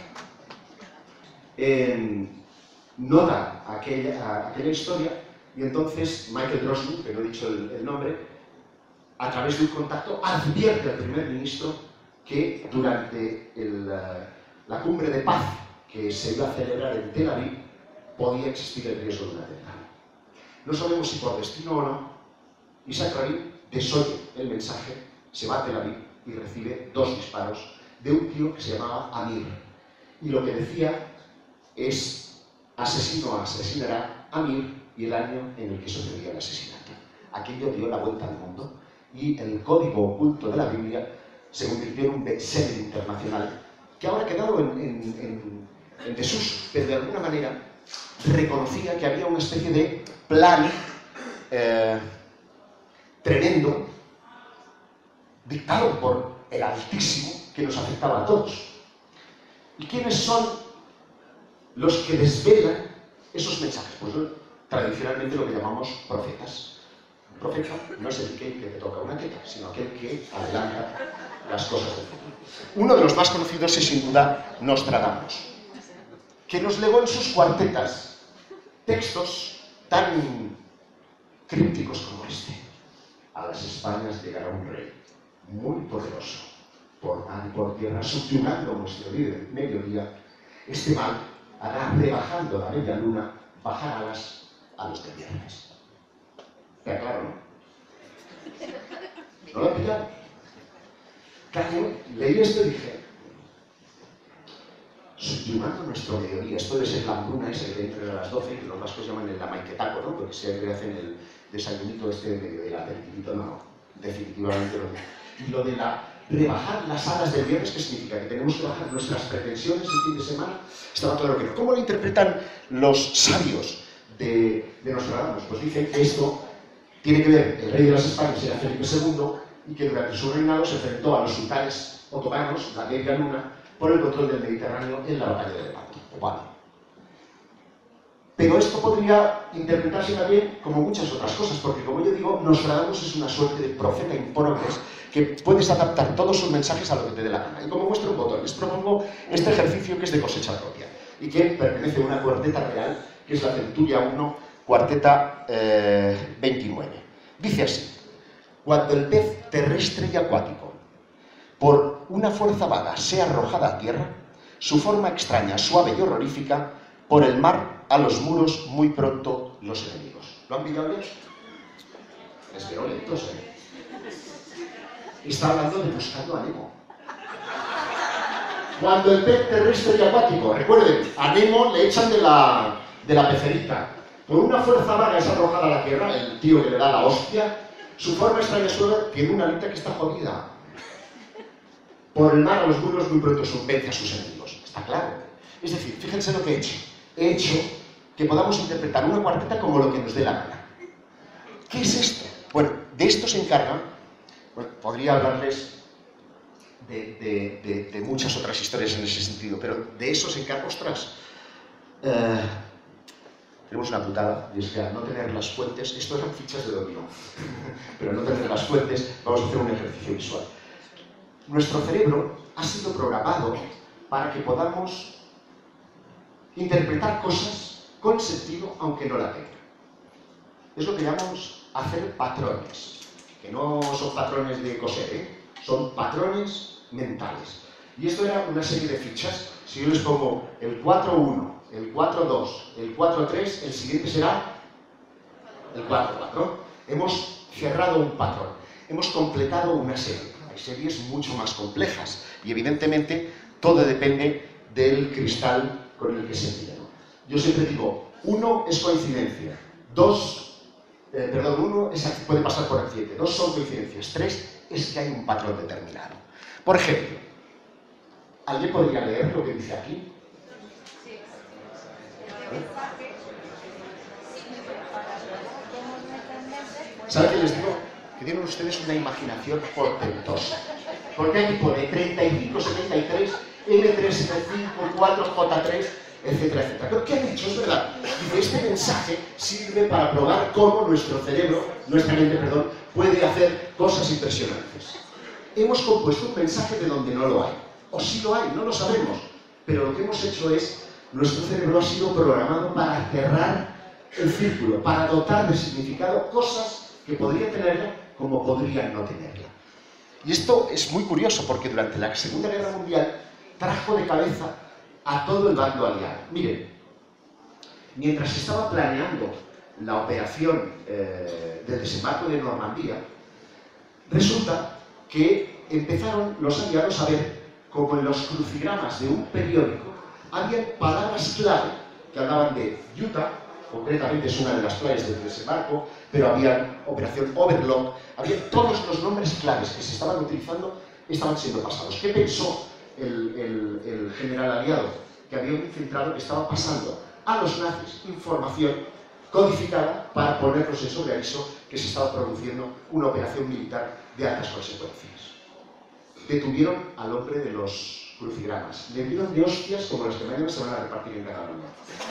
Eh, nota aquella, aquella historia y entonces Michael Drosnin, que no he dicho el, el nombre, a través de un contacto advierte al primer ministro que durante el, la cumbre de paz que se iba a celebrar en Tel Aviv podía existir el riesgo de un atentado. No sabemos si por destino o no, Isaac Rabin desoye el mensaje, se va a Tel Aviv y recibe dos disparos de un tío que se llamaba Amir. Y lo que decía es asesino asesinará a Amir y el año en el que sucedía el asesinato. Aquello dio la vuelta al mundo y el código oculto de la Biblia se convirtió en un bestseller internacional que ahora ha quedado en, en, en, en desuso, pero de alguna manera reconocía que había una especie de plan eh, tremendo dictado por el Altísimo que nos afectaba a todos. ¿Y quiénes son los que desvelan esos mensajes? Pues tradicionalmente lo que llamamos profetas. Un profeta no es el que, que te toca una teta, sino aquel que adelanta las cosas del futuro. Uno de los más conocidos es sin duda Nostradamus, que nos legó en sus cuartetas textos tan crípticos como este. A las Españas llegará un rey muy poderoso, por mar y por tierra, subyugando nuestro mediodía. Este mal hará, rebajando la media luna, bajar alas a los de viernes. ¿Está claro, no? ¿No lo han pillado? Claro, leí esto y dije, subyugando nuestro mediodía, esto debe ser la hambruna esa que entre a las doce, que los vascos llaman el amaiketaco, ¿no? Porque siempre hacen el desayunito este de medio del aperitivito, no, no, definitivamente no. Y lo de la rebajar las alas del viernes, ¿qué significa? ¿Que tenemos que bajar nuestras pretensiones el fin de semana? Estaba claro que no. ¿Cómo lo interpretan los sabios de, de Nostradamus? Pues dicen que esto tiene que ver, el rey de las Españas era Felipe segundo, y que durante su reinado se enfrentó a los sultanes otomanos, la media luna, por el control del Mediterráneo en la batalla de Lepanto. Vale. Pero esto podría interpretarse también como muchas otras cosas, porque como yo digo, Nostradamus es una suerte de profeta in progress que puedes adaptar todos sus mensajes a lo que te dé la gana. Y como muestro un botón, les propongo este ejercicio que es de cosecha propia y que pertenece a una cuarteta real, que es la Centuria uno, cuarteta eh, veintinueve. Dice así: cuando el pez terrestre y acuático, por una fuerza vaga, sea arrojada a tierra, su forma extraña, suave y horrorífica, por el mar a los muros muy pronto los enemigos. ¿Lo han pillado bien? Les veo lentos, ¿eh? Está hablando de buscando a Nemo. Cuando el pez terrestre y acuático, recuerden, a Nemo le echan de la, de la pecerita. Por una fuerza vaga es arrojada a la tierra, el tío que le da la hostia, su forma extraña suave tiene una alita que está jodida. Por el mar a los muros muy pronto vence a sus enemigos. Está claro. Es decir, fíjense lo que he hecho. He hecho que podamos interpretar una cuarteta como lo que nos dé la gana. ¿Qué es esto? Bueno, de esto se encarga, bueno, podría hablarles de, de, de, de muchas otras historias en ese sentido, pero de eso se encarga, ostras. Eh, tenemos una putada, y es que al no tener las fuentes, esto eran fichas de dominó, pero al no tener las fuentes, vamos a hacer un ejercicio visual. Nuestro cerebro ha sido programado para que podamos interpretar cosas con sentido aunque no la tengan. Es lo que llamamos hacer patrones, que no son patrones de coser, ¿eh? Son patrones mentales. Y esto era una serie de fichas. Si yo les pongo el cuatro uno, el cuatro dos, el cuatro tres, el siguiente será el cuatro cuatro. Hemos cerrado un patrón, hemos completado una serie. Hay series mucho más complejas y evidentemente todo depende del cristal con el que se mira, ¿no? Yo siempre digo, uno es coincidencia, dos, eh, perdón, uno es, puede pasar por accidente, dos son coincidencias, tres es que hay un patrón determinado. Por ejemplo, ¿alguien podría leer lo que dice aquí? ¿Eh? ¿Saben qué les digo? Que tienen ustedes una imaginación portentosa. Porque aquí pone treinta y cinco setenta y tres, L tres setenta y cinco, cuatro, J tres, etcétera, etcétera. ¿Pero qué han hecho? Es verdad. Dice, este mensaje sirve para probar cómo nuestro cerebro, nuestra mente, perdón, puede hacer cosas impresionantes. Hemos compuesto un mensaje de donde no lo hay. O sí lo hay, no lo sabemos. Pero lo que hemos hecho es, nuestro cerebro ha sido programado para cerrar el círculo, para dotar de significado cosas que podrían tenerla como podrían no tenerla. Y esto es muy curioso porque durante la Segunda Guerra Mundial trajo de cabeza a todo el bando aliado. Miren, mientras se estaba planeando la operación eh, del desembarco de Normandía, resulta que empezaron los aliados a ver como en los crucigramas de un periódico había palabras clave que hablaban de Utah, concretamente es una de las playas del desembarco, pero había Operación Overlord, había todos los nombres claves que se estaban utilizando, estaban siendo pasados. ¿Qué pensó el, el, el general aliado? Que había un infiltrado que estaba pasando a los nazis información codificada para ponerlos en sobreaviso que se estaba produciendo una operación militar de altas consecuencias. Detuvieron al hombre de los crucigramas, le dieron de hostias como las que mañana se van a repartir en Cataluña.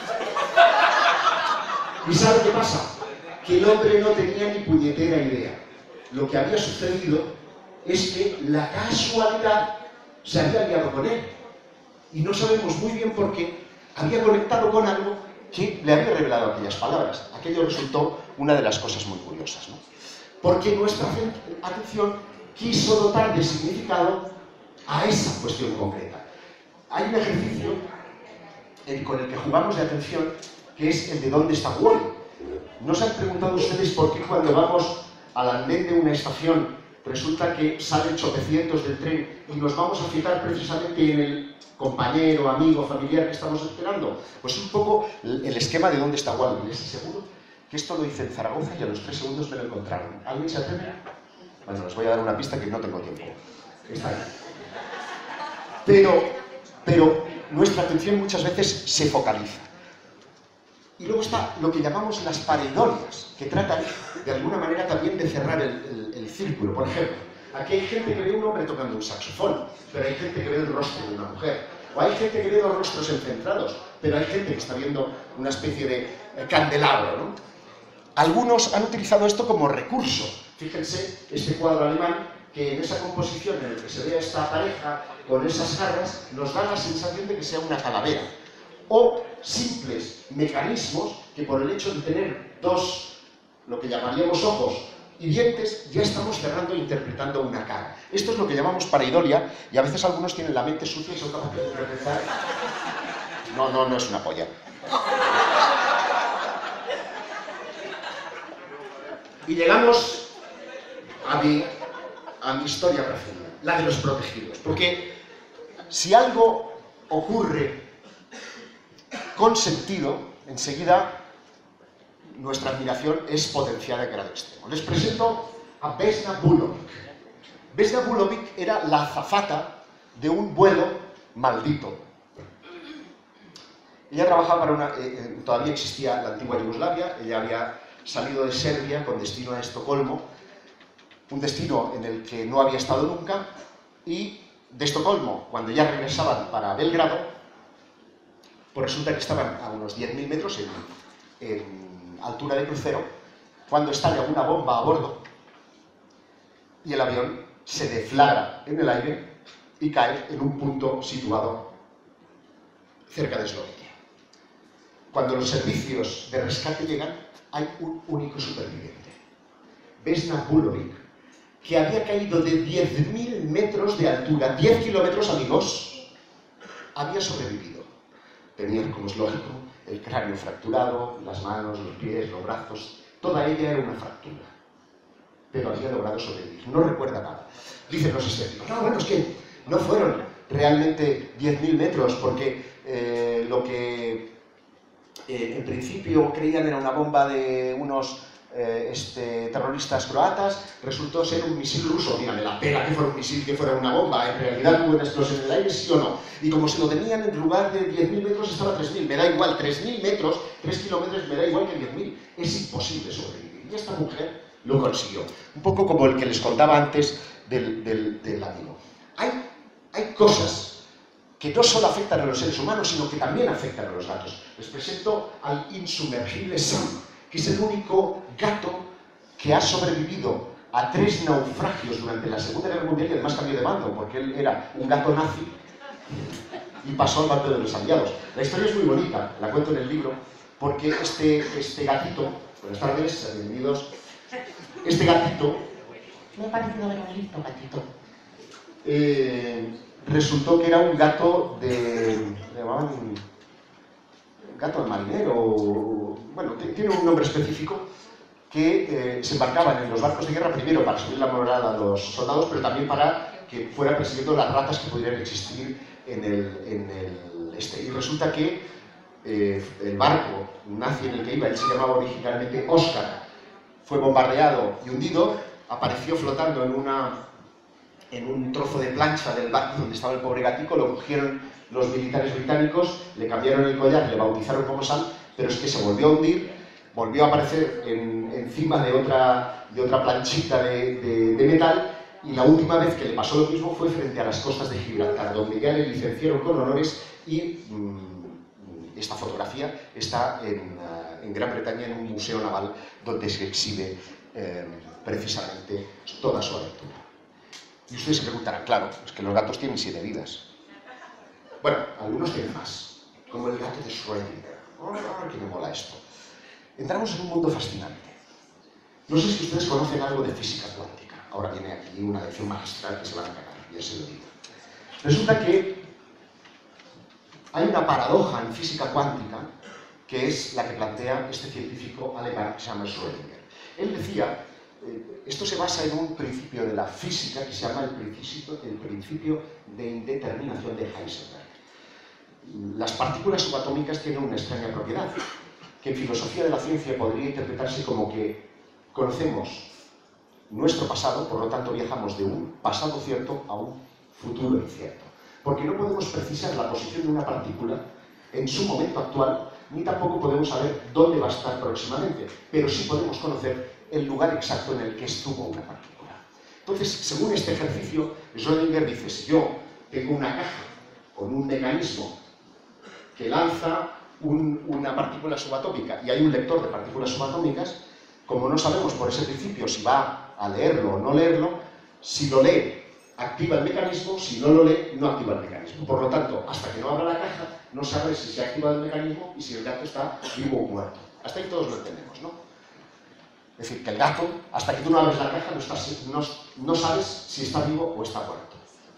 ¿Y sabe qué pasa? Que el hombre no tenía ni puñetera idea. Lo que había sucedido es que la casualidad se había liado con él. Y no sabemos muy bien por qué había conectado con algo que le había revelado aquellas palabras. Aquello resultó una de las cosas muy curiosas, ¿no? Porque nuestra atención quiso dotar de significado a esa cuestión concreta. Hay un ejercicio con el que jugamos de atención que es el de ¿dónde está Wally? ¿No se han preguntado ustedes por qué cuando vamos al andén de una estación resulta que salen chopecientos del tren y nos vamos a fijar precisamente en el compañero, amigo, familiar que estamos esperando? Pues un poco el esquema de ¿dónde está Wally? Les aseguro que esto lo hice en Zaragoza y a los tres segundos me lo encontraron. ¿Alguien se atreve? Bueno, les voy a dar una pista que no tengo tiempo. Está ahí. Pero, pero nuestra atención muchas veces se focaliza. Y luego está lo que llamamos las pareidolias, que tratan de alguna manera también de cerrar el, el, el círculo. Por ejemplo, Aquí hay gente que ve un hombre tocando un saxofón, pero hay gente que ve el rostro de una mujer. O hay gente que ve dos rostros encentrados, pero hay gente que está viendo una especie de eh, candelabro, ¿no? Algunos han utilizado esto como recurso. Fíjense, este cuadro alemán, que en esa composición en el que se ve a esta pareja con esas garras, nos da la sensación de que sea una calavera. O simples mecanismos que por el hecho de tener dos, lo que llamaríamos ojos y dientes, ya estamos cerrando e interpretando una cara. Esto es lo que llamamos pareidolia, y a veces algunos tienen la mente sucia y son capaces de interpretar... No, no, no es una polla. Y llegamos a mi, a mi historia preferida, la de los protegidos. Porque si algo ocurre con sentido, enseguida nuestra admiración es potenciada en grado extremo. Les presento a Vesna Bulovic. Vesna Bulovic era la azafata de un vuelo maldito. Ella trabajaba para una... Eh, eh, todavía existía la antigua Yugoslavia, ella había salido de Serbia con destino a Estocolmo, un destino en el que no había estado nunca, y de Estocolmo, cuando ya regresaban para Belgrado, pues resulta que estaban a unos diez mil metros en, en altura de crucero, cuando estalla una bomba a bordo y el avión se deflagra en el aire y cae en un punto situado cerca de Eslovenia. Cuando los servicios de rescate llegan, hay un único superviviente, Vesna Bulovic, que había caído de diez mil metros de altura, diez kilómetros, amigos, había sobrevivido. Tenía, como es lógico, el cráneo fracturado, las manos, los pies, los brazos, toda ella era una fractura, pero había logrado sobrevivir, no recuerda nada. Dicen los escépticos, no, bueno, es que no fueron realmente diez mil metros, porque eh, lo que eh, en principio creían era una bomba de unos eh, este, terroristas croatas, resultó ser un misil ruso. Mira, me la pela que fuera un misil, que fuera una bomba, en realidad hubo una explosión en el aire, sí o no. Y como se lo tenían en lugar de diez mil metros, estaba a tres mil, me da igual, tres mil metros, tres kilómetros, me da igual que diez mil, es imposible sobrevivir. Y esta mujer lo consiguió. Un poco como el que les contaba antes del, del, del amigo. Hay, hay cosas que no solo afectan a los seres humanos, sino que también afectan a los gatos. Les presento al insumergible Sam, que es el único gato que ha sobrevivido a tres naufragios durante la Segunda Guerra Mundial y además cambió de bando, porque él era un gato nazi y pasó al bando de los aliados. La historia es muy bonita, la cuento en el libro, porque este, este gatito, buenas tardes, bienvenidos, este gatito, me ha parecido ver un lindo gatito, eh, resultó que era un gato de... le llamaban gato de marinero, bueno, tiene un nombre específico, que eh, se embarcaban en los barcos de guerra primero para subir la moral a los soldados, pero también para que fuera persiguiendo las ratas que pudieran existir en el, en el este. Y resulta que eh, el barco nazi en el que iba, él se llamaba originalmente Oscar, fue bombardeado y hundido, apareció flotando en, una, en un trozo de plancha del barco donde estaba el pobre gatico, lo cogieron los militares británicos, le cambiaron el collar, le bautizaron como Sam, pero es que se volvió a hundir, volvió a aparecer en, encima de otra, de otra planchita de, de, de metal, y la última vez que le pasó lo mismo fue frente a las costas de Gibraltar, donde ya le licenciaron con honores, y mmm, esta fotografía está en, uh, en Gran Bretaña en un museo naval donde se exhibe eh, precisamente toda su aventura. Y ustedes se preguntarán, claro, es que los gatos tienen siete vidas. Bueno, algunos tienen más, como el gato de Schrödinger. ¡Oh, que me mola esto! Entramos en un mundo fascinante. No sé si ustedes conocen algo de física cuántica. Ahora viene aquí una lección magistral que se van a cagar, ya se lo digo. Resulta que hay una paradoja en física cuántica que es la que plantea este científico alemán que se llama Schrödinger. Él decía, eh, esto se basa en un principio de la física que se llama el principio, el principio de indeterminación de Heisenberg. Las partículas subatómicas tienen una extraña propiedad, que en filosofía de la ciencia podría interpretarse como que conocemos nuestro pasado, por lo tanto viajamos de un pasado cierto a un futuro incierto. Porque no podemos precisar la posición de una partícula en su momento actual, ni tampoco podemos saber dónde va a estar próximamente, pero sí podemos conocer el lugar exacto en el que estuvo una partícula. Entonces, según este ejercicio, Schrödinger dice, si yo tengo una caja con un mecanismo que lanza un, una partícula subatómica y hay un lector de partículas subatómicas, como no sabemos por ese principio si va a leerlo o no leerlo, si lo lee, activa el mecanismo, si no lo lee, no activa el mecanismo. Por lo tanto, hasta que no abra la caja, no sabe si se activa el mecanismo y si el gato está vivo o muerto. Hasta ahí todos lo entendemos, ¿no? Es decir, que el gato, hasta que tú no abres la caja, no, estás, no, no sabes si está vivo o está muerto.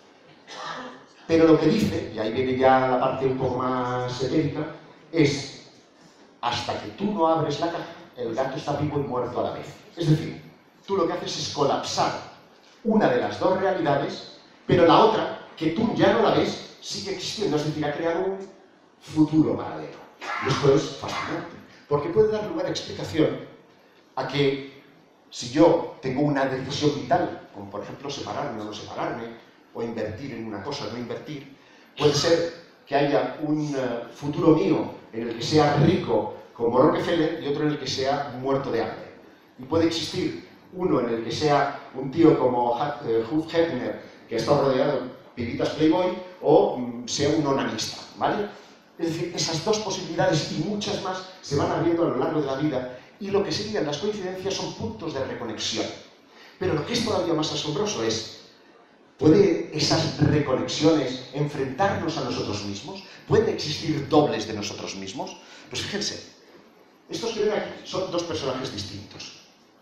Pero lo que dice, y ahí viene ya la parte un poco más etérica, es hasta que tú no abres la caja, el gato está vivo y muerto a la vez. Es decir, tú lo que haces es colapsar una de las dos realidades, pero la otra, que tú ya no la ves, sigue existiendo. Es decir, ha creado un futuro paralelo. Y esto es fascinante, porque puede dar lugar a explicación a que si yo tengo una decisión vital, como por ejemplo separarme o no separarme, o invertir en una cosa o no invertir, puede ser que haya un uh, futuro mío en el que sea rico como Rockefeller y otro en el que sea muerto de hambre. Y puede existir uno en el que sea un tío como Hugh Hefner, que está rodeado de pibitas Playboy, o um, sea un onanista, ¿vale? Es decir, esas dos posibilidades y muchas más se van abriendo a lo largo de la vida, y lo que serían las coincidencias son puntos de reconexión. Pero lo que es todavía más asombroso es, ¿puede esas reconexiones enfrentarnos a nosotros mismos? ¿Pueden existir dobles de nosotros mismos? Pues fíjense, estos que ven aquí son dos personajes distintos.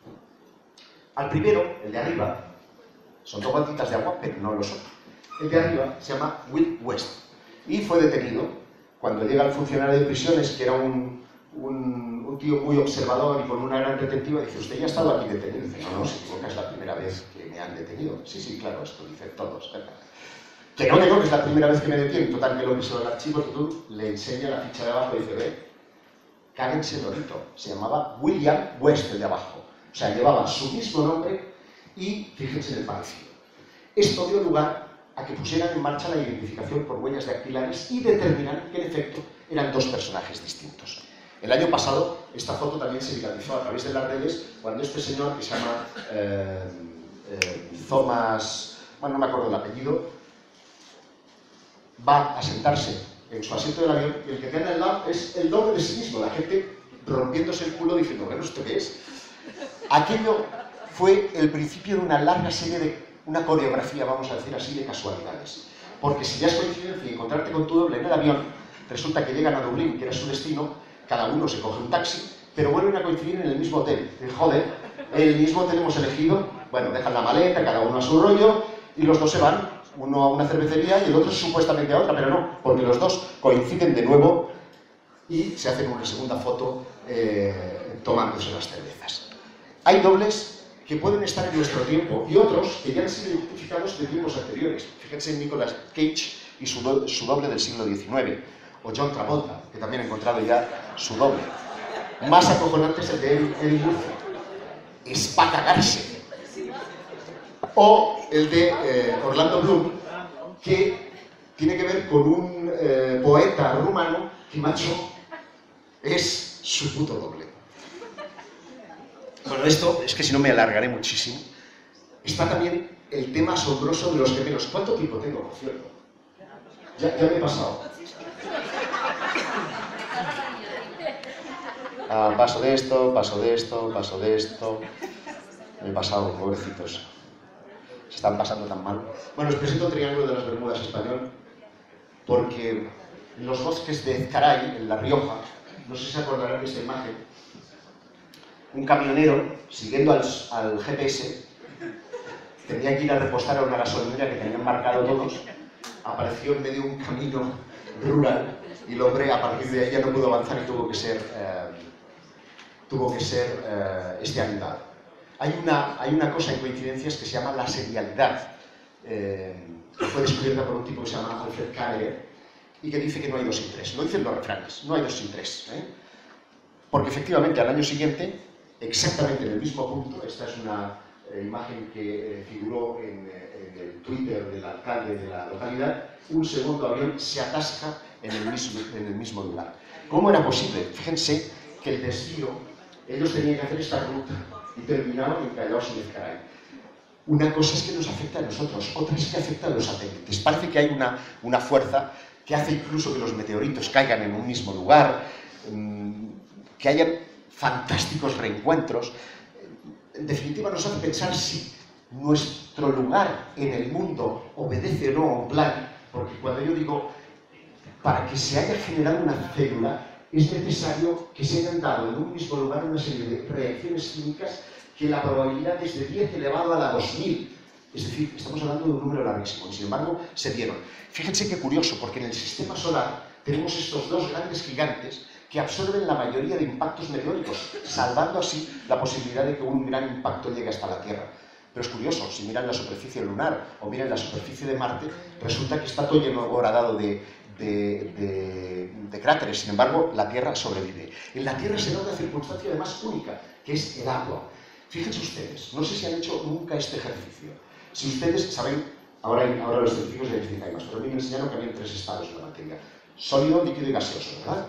Al primero, el de arriba, son dos gotitas de agua, pero no lo son. El de arriba se llama Will West y fue detenido cuando llega el funcionario de prisiones, que era un, un, un tío muy observador y con una gran retentiva. Dice, usted ya ha estado aquí detenido. Dice, no, no, se equivoca, es la primera vez que me han detenido. Sí, sí, claro, esto dicen todos. Que no digo que es la primera vez que me detienen. Total, que lo que se va al archivo, que tú le enseña la ficha de abajo y dice, ve, cáguense lorito. Se llamaba William West, el de abajo. O sea, llevaba su mismo nombre y fíjense en el parecido. Esto dio lugar a que pusieran en marcha la identificación por huellas dactilares y determinaran que en efecto eran dos personajes distintos. El año pasado esta foto también se viralizó a través de las redes cuando este señor, que se llama eh, eh, Thomas, bueno, no me acuerdo el apellido, va a sentarse en su asiento del avión y el que tiene al lado es el doble de sí mismo, la gente rompiéndose el culo diciendo, bueno, ¿esto qué es? Aquello fue el principio de una larga serie de una coreografía, vamos a decir así, de casualidades. Porque si ya es coincidencia encontrarte con tu doble en el avión, resulta que llegan a Dublín, que era su destino, cada uno se coge un taxi, pero vuelven a coincidir en el mismo hotel. Y, joder, el mismo hotel hemos elegido, bueno, dejan la maleta, cada uno a su rollo, y los dos se van, uno a una cervecería y el otro supuestamente a otra, pero no, porque los dos coinciden de nuevo y se hacen una segunda foto eh, tomándose las cervezas. Hay dobles que pueden estar en nuestro tiempo y otros que ya han sido identificados de tiempos anteriores. Fíjense en Nicolas Cage y su, do su doble del siglo diecinueve, o John Travolta, que también ha encontrado ya su doble. Más acojonante es el de Eddie Murphy, es para cagarse. O el de eh, Orlando Bloom, que tiene que ver con un eh, poeta rumano que, macho, es su puto doble. Bueno, esto es que si no me alargaré muchísimo. Está también el tema asombroso de los gemelos. ¿Cuánto tiempo tengo, por cierto? Ya, ya me he pasado. Ah, paso de esto, paso de esto, paso de esto. Me he pasado, pobrecitos. Se están pasando tan mal. Bueno, os presento el Triángulo de las Bermudas español, porque en los bosques de Ezcaray, en La Rioja, no sé si se acordarán de esta imagen, un camionero, siguiendo al, al G P S, tenía que ir a repostar a una gasolinera que tenían marcado todos, apareció en medio de un camino rural y el hombre a partir de ahí ya no pudo avanzar y tuvo que ser, eh, tuvo que ser eh, este animal. Hay una, hay una cosa en coincidencias que se llama la serialidad, eh, que fue descubierta por un tipo que se llama Alfred Kahler y que dice que no hay dos sin tres. Lo dicen los refranes, no hay dos sin tres. ¿eh? Porque efectivamente al año siguiente, exactamente en el mismo punto, esta es una eh, imagen que eh, figuró en, eh, en el Twitter del alcalde de la localidad, un segundo avión se atasca en el mismo, en el mismo lugar. ¿Cómo era posible? Fíjense que el desvío, ellos tenían que hacer esta ruta y terminaron encallados en Ezcaray. Una cosa es que nos afecta a nosotros, otra es que afecta a los satélites. Parece que hay una, una fuerza que hace incluso que los meteoritos caigan en un mismo lugar, que haya fantásticos reencuentros. En definitiva, nos hace pensar si nuestro lugar en el mundo obedece o no a un plan, porque cuando yo digo, para que se haya generado una célula, es necesario que se hayan dado en un mismo lugar una serie de reacciones químicas que la probabilidad es de diez elevado a la dos mil. Es decir, estamos hablando de un número larguísimo, y sin embargo se dieron. Fíjense qué curioso, porque en el sistema solar tenemos estos dos grandes gigantes que absorben la mayoría de impactos meteóricos, salvando así la posibilidad de que un gran impacto llegue hasta la Tierra. Pero es curioso, si miran la superficie lunar o miran la superficie de Marte, resulta que está todo lleno horadado de, de, de, de cráteres. Sin embargo, la Tierra sobrevive. En la Tierra se da una circunstancia además única, que es el agua. Fíjense ustedes, no sé si han hecho nunca este ejercicio. Si ustedes saben, ahora, ahora los científicos ya dicen que hay más, pero a mí me enseñaron que había tres estados en la materia: sólido, líquido y gaseoso, ¿verdad?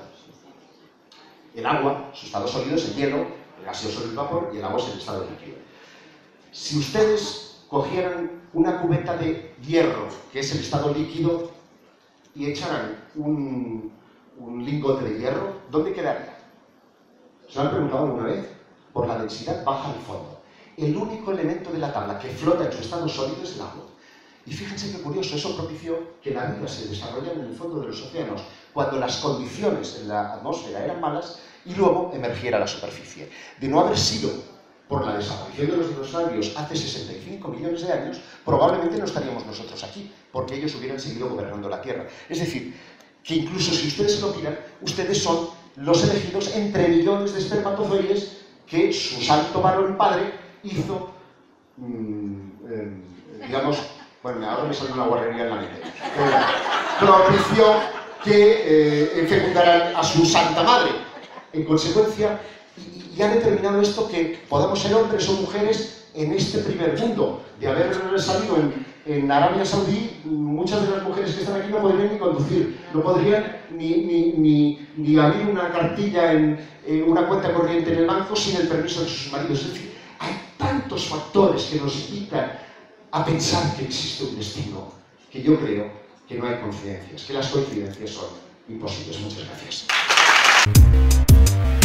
El agua, su estado sólido es el hielo, el gaseoso es el vapor y el agua es el estado líquido. Si ustedes cogieran una cubeta de hierro, que es el estado líquido, y echaran un, un lingote de hierro, ¿dónde quedaría? ¿Se lo han preguntado alguna vez? Por la densidad baja al fondo. El único elemento de la tabla que flota en su estado sólido es el agua. Y fíjense qué curioso, eso propició que la vida se desarrollara en el fondo de los océanos, cuando las condiciones en la atmósfera eran malas, y luego emergiera a la superficie. De no haber sido por la desaparición de los dinosaurios hace sesenta y cinco millones de años, probablemente no estaríamos nosotros aquí, porque ellos hubieran seguido gobernando la Tierra. Es decir, que incluso si ustedes se lo miran, ustedes son los elegidos entre millones de espermatozoides que su santo varón padre hizo, mmm, eh, digamos, bueno, ahora me sale una guarrería en la mente, eh, propició que eh, fecundaran a su santa madre. En consecuencia, y, y ha determinado esto que podamos ser hombres o mujeres en este primer mundo. De haber salido en, en Arabia Saudí, muchas de las mujeres que están aquí no podrían ni conducir, no podrían ni, ni, ni, ni abrir una cartilla en eh, una cuenta corriente en el banco sin el permiso de sus maridos. Es decir, hay tantos factores que nos invitan a pensar que existe un destino, que yo creo que no hay coincidencias, que las coincidencias son imposibles. Muchas gracias.